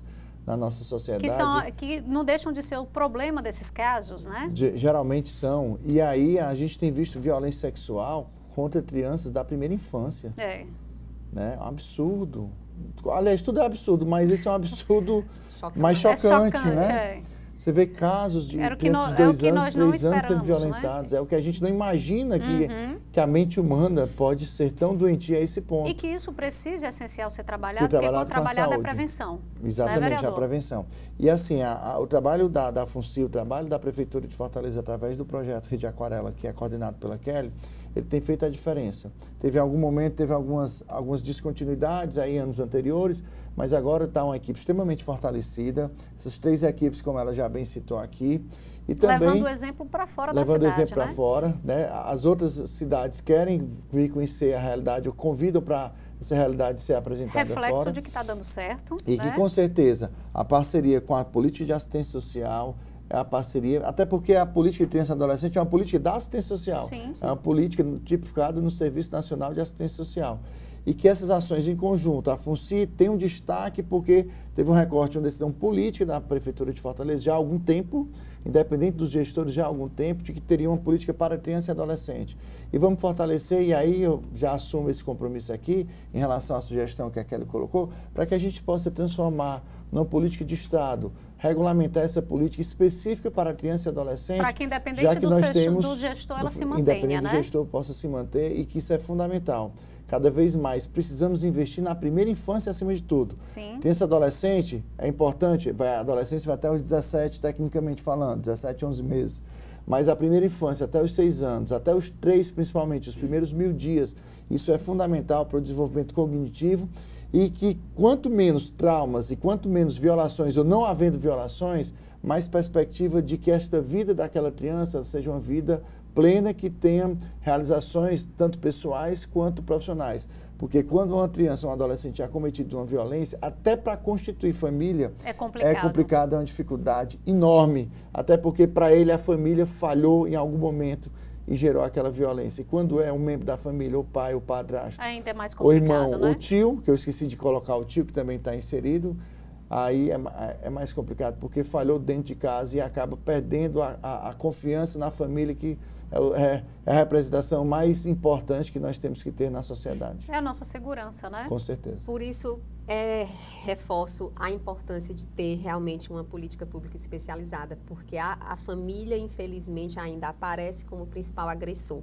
na nossa sociedade. Que, são, que não deixam de ser o problema desses casos, né? De, geralmente são. E aí a gente tem visto violência sexual contra crianças da primeira infância. É. Né? Um absurdo. Aliás, tudo é absurdo, mas esse é um absurdo Chocante. mais chocante, é chocante, né? É. Você vê casos de Era o que crianças no- de é o dois que anos, nós não três anos sendo esperamos, violentados. né? É o que a gente não imagina que, Uhum. que a mente humana pode ser tão doentia a esse ponto. E que isso precisa, é essencial ser trabalhado, Ser porque trabalhado quando com a trabalhado é saúde. prevenção. Exatamente, né, a vereador? prevenção. E assim, a, a, o trabalho da, da FUNCI, o trabalho da Prefeitura de Fortaleza, através do projeto Rede Aquarela, que é coordenado pela Kelly, ele tem feito a diferença. Teve em algum momento, teve algumas, algumas descontinuidades aí em anos anteriores, mas agora está uma equipe extremamente fortalecida. Essas três equipes, como ela já bem citou aqui. E também, Levando o exemplo para fora da levando cidade, o exemplo né? para fora, né? As outras cidades querem vir conhecer a realidade, ou convidam para essa realidade ser apresentada Reflexo fora. de que está dando certo. E né? que, com certeza, a parceria com a política de assistência social, é a parceria, até porque a política de criança e adolescente é uma política da assistência social. Sim, sim. É uma política tipificada no Serviço Nacional de Assistência Social. E que essas ações em conjunto, a FUNCI tem um destaque porque teve um recorte, uma decisão política da Prefeitura de Fortaleza já há algum tempo, independente dos gestores já há algum tempo, de que teria uma política para criança e adolescente. E vamos fortalecer, e aí eu já assumo esse compromisso aqui, em relação à sugestão que a Kelly colocou, para que a gente possa transformar numa política de Estado, regulamentar essa política específica para criança e adolescente. Para que, independente já que do, nós sexto- temos, do gestor, ela se mantenha, independente né? do gestor possa se manter, e que isso é fundamental. Cada vez mais precisamos investir na primeira infância acima de tudo. Sim. Criança e adolescente é importante, vai, a adolescência vai até os dezessete, tecnicamente falando, dezessete, onze meses. Mas a primeira infância, até os seis anos, até os três principalmente, os primeiros mil dias, isso é fundamental para o desenvolvimento cognitivo, e que quanto menos traumas e quanto menos violações, ou não havendo violações, mais perspectiva de que esta vida daquela criança seja uma vida plena, que tenha realizações tanto pessoais quanto profissionais. Porque quando uma criança ou um adolescente é acometido de uma violência, até para constituir família, É complicado. é complicado, é uma dificuldade enorme. Até porque para ele a família falhou em algum momento e gerou aquela violência. E quando é um membro da família, o pai, o padrasto, Ainda é mais o complicado, irmão, né? o tio, que eu esqueci de colocar o tio, que também está inserido, aí é, ma- é mais complicado, porque falhou dentro de casa e acaba perdendo a, a, a confiança na família, que é, o- é- é a representação mais importante que nós temos que ter na sociedade. É a nossa segurança, né? Com certeza. Por isso, é, reforço a importância de ter realmente uma política pública especializada, porque a, a família, infelizmente, ainda aparece como o principal agressor.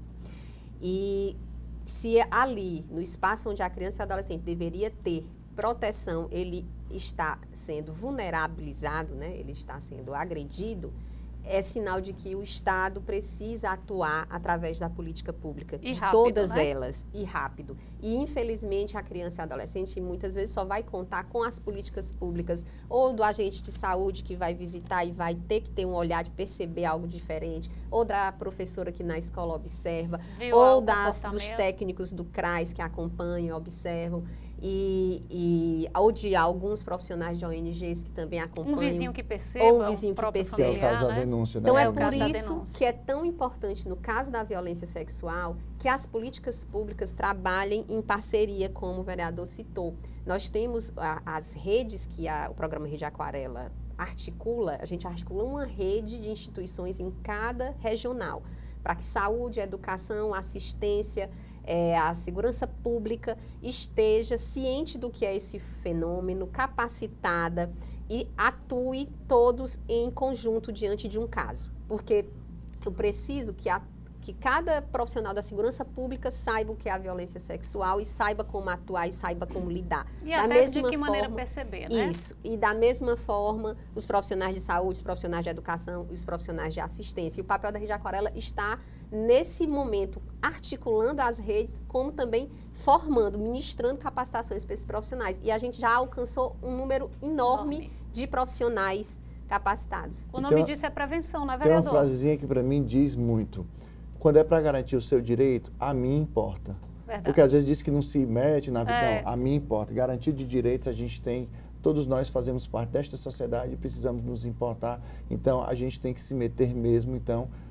E se ali, no espaço onde a criança e o adolescente deveria ter proteção, ele está sendo vulnerabilizado, né? Ele está sendo agredido, é sinal de que o Estado precisa atuar através da política pública, E de rápido, todas né? elas, e rápido. E, infelizmente, a criança e a adolescente muitas vezes só vai contar com as políticas públicas ou do agente de saúde que vai visitar e vai ter que ter um olhar de perceber algo diferente, ou da professora que na escola observa, Viu ou o das, dos comportamento? técnicos do CRAS que acompanham, observam, e, e ou de alguns profissionais de O N Gs que também acompanham. Um vizinho que perceba, Ou um vizinho que próprio perceba. Que é o familiar, caso da né? denúncia, né? Então, é, É o por caso da isso denúncia. que é tão importante, no caso da violência sexual, que as políticas públicas trabalhem em parceria, como o vereador citou. Nós temos a, as redes que a, o programa Rede Aquarela articula, a gente articula uma rede de instituições em cada regional, para que saúde, educação, assistência, é, a segurança pública esteja ciente do que é esse fenômeno, capacitada e atue todos em conjunto diante de um caso. Porque eu preciso que, a, que cada profissional da segurança pública saiba o que é a violência sexual e saiba como atuar e saiba como lidar. E Da até de mesma que maneira forma- perceber, né? Isso. E da mesma forma, os profissionais de saúde, os profissionais de educação, os profissionais de assistência. E o papel da Rede Aquarela está, nesse momento, articulando as redes, como também formando, ministrando capacitações para esses profissionais. E a gente já alcançou um número enorme, Enorme. de profissionais capacitados. O nome Então, disso é prevenção, não é, Tem uma vereador? frasezinha que para mim diz muito. Quando é para garantir o seu direito, a mim importa. Verdade. Porque às vezes diz que não se mete na vida. É. Não, a mim importa. Garantia de direitos a gente tem, todos nós fazemos parte desta sociedade e precisamos nos importar. Então a gente tem que se meter mesmo, então,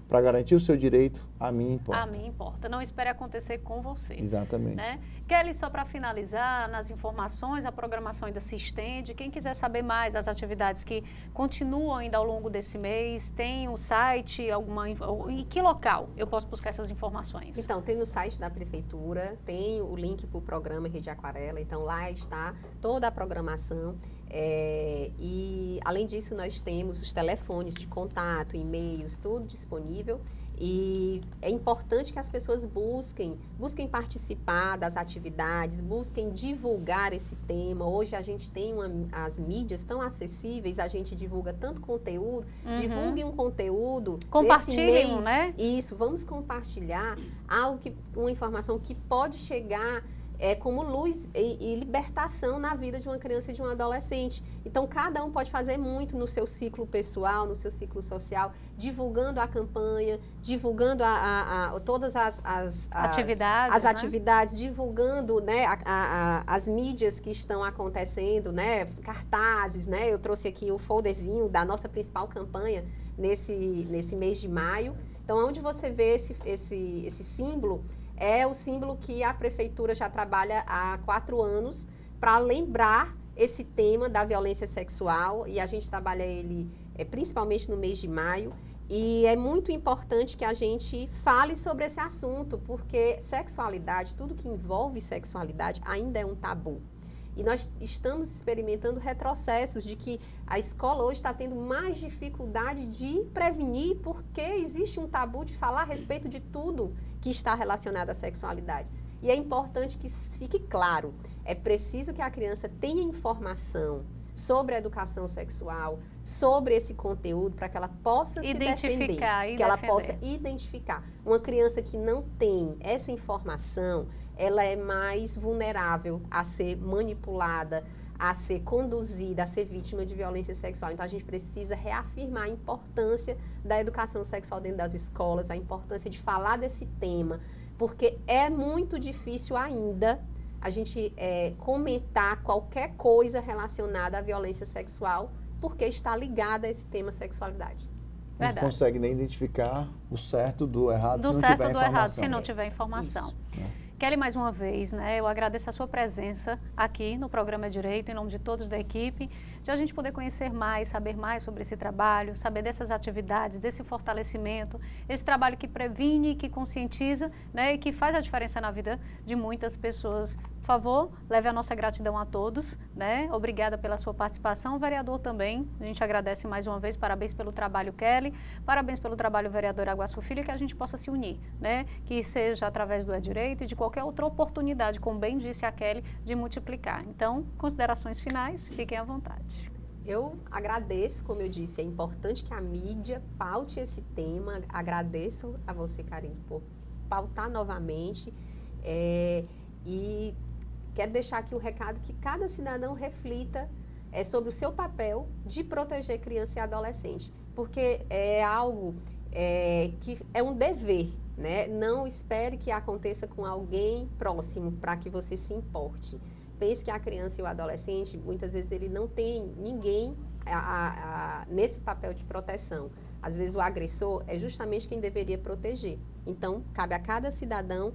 para garantir o seu direito, a mim importa. A mim importa. Não espere acontecer com você. Exatamente. Né? Kelly, só para finalizar, nas informações, a programação ainda se estende. Quem quiser saber mais das atividades que continuam ainda ao longo desse mês, tem o site, alguma, em que local eu posso buscar essas informações? Então, tem no site da Prefeitura, tem o link para o programa Rede Aquarela, então lá está toda a programação. É, e, além disso, nós temos os telefones de contato, e-mails, tudo disponível. E é importante que as pessoas busquem, busquem participar das atividades, busquem divulgar esse tema. Hoje a gente tem uma, as mídias tão acessíveis, a gente divulga tanto conteúdo, uhum. divulguem um conteúdo. Compartilhem, né? Isso, vamos compartilhar algo que, uma informação que pode chegar é como luz e, e libertação na vida de uma criança e de um adolescente. Então, cada um pode fazer muito no seu ciclo pessoal, no seu ciclo social, divulgando a campanha, divulgando a, a, a, todas as, as, atividades, as, as né? atividades, divulgando, né, a, a, a, as mídias que estão acontecendo, né, cartazes, né? Eu trouxe aqui o folderzinho da nossa principal campanha nesse, nesse mês de maio. Então, onde você vê esse, esse, esse símbolo, é o símbolo que a Prefeitura já trabalha há quatro anos para lembrar esse tema da violência sexual, e a gente trabalha ele é, principalmente no mês de maio. E é muito importante que a gente fale sobre esse assunto, porque sexualidade, tudo que envolve sexualidade ainda é um tabu. E nós estamos experimentando retrocessos de que a escola hoje está tendo mais dificuldade de prevenir, porque existe um tabu de falar a respeito de tudo que está relacionado à sexualidade. E é importante que fique claro, é preciso que a criança tenha informação sobre a educação sexual, sobre esse conteúdo, para que ela possa se defender, que ela possa identificar. Uma criança que não tem essa informação, ela é mais vulnerável a ser manipulada, a ser conduzida, a ser vítima de violência sexual. Então, a gente precisa reafirmar a importância da educação sexual dentro das escolas, a importância de falar desse tema, porque é muito difícil ainda a gente é, comentar qualquer coisa relacionada à violência sexual, porque está ligada a esse tema sexualidade. Não consegue nem identificar o certo do errado do se não certo tiver do informação. errado, se não tiver informação. Isso, né? Kelly, mais uma vez, né, eu agradeço a sua presença aqui no programa Direito, em nome de todos da equipe, de a gente poder conhecer mais, saber mais sobre esse trabalho, saber dessas atividades, desse fortalecimento, esse trabalho que previne, que conscientiza, né, e que faz a diferença na vida de muitas pessoas. Por favor, leve a nossa gratidão a todos, né? Obrigada pela sua participação, vereador também, a gente agradece mais uma vez, parabéns pelo trabalho, Kelly, parabéns pelo trabalho, vereador Aguassu Filho, que a gente possa se unir, né? Que seja através do É Direito e de qualquer outra oportunidade, como bem disse a Kelly, de multiplicar. Então, considerações finais, fiquem à vontade. Eu agradeço, como eu disse, é importante que a mídia paute esse tema, agradeço a você, Karine, por pautar novamente, é, e quero deixar aqui o recado que cada cidadão reflita é, sobre o seu papel de proteger criança e adolescente, porque é algo é, que é um dever, né? Não espere que aconteça com alguém próximo para que você se importe. Pense que a criança e o adolescente, muitas vezes ele não tem ninguém a, a, a, nesse papel de proteção. Às vezes o agressor é justamente quem deveria proteger. Então, cabe a cada cidadão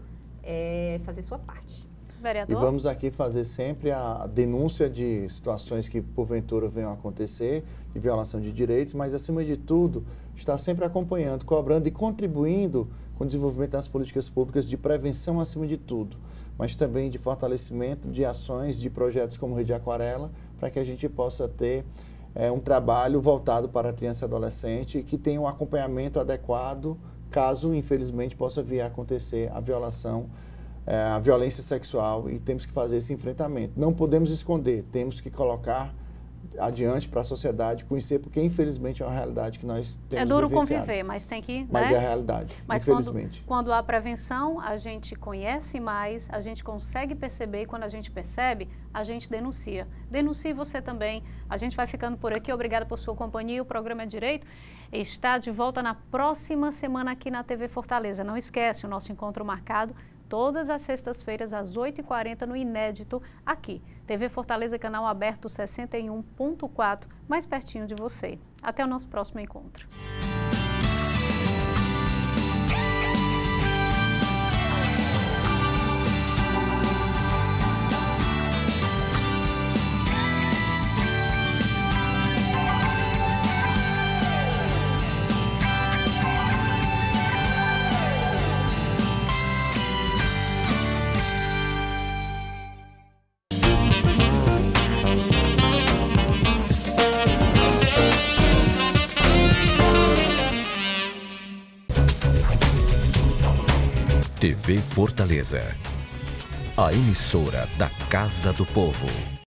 é, fazer sua parte. Vereador? E vamos aqui fazer sempre a denúncia de situações que porventura venham a acontecer, de violação de direitos, mas acima de tudo, estar sempre acompanhando, cobrando e contribuindo com o desenvolvimento das políticas públicas de prevenção acima de tudo, mas também de fortalecimento de ações, de projetos como Rede Aquarela, para que a gente possa ter é, um trabalho voltado para a criança e adolescente que tenha um acompanhamento adequado, caso, infelizmente, possa vir a acontecer a violação, é, a violência sexual, e temos que fazer esse enfrentamento. Não podemos esconder, temos que colocar adiante para a sociedade conhecer, porque infelizmente é uma realidade que nós temos. É duro vivenciado. Conviver, mas tem que... Mas né? é a realidade, mas infelizmente. Quando, quando há prevenção, a gente conhece mais, a gente consegue perceber, e quando a gente percebe, a gente denuncia. Denuncie você também. A gente vai ficando por aqui. Obrigada por sua companhia. O programa É Direito está de volta na próxima semana aqui na T V Fortaleza. Não esquece o nosso encontro marcado todas as sextas-feiras, às oito e quarenta, no Inédito, aqui. T V Fortaleza, canal aberto sessenta e um ponto quatro, mais pertinho de você. Até o nosso próximo encontro. T V Fortaleza, a emissora da Casa do Povo.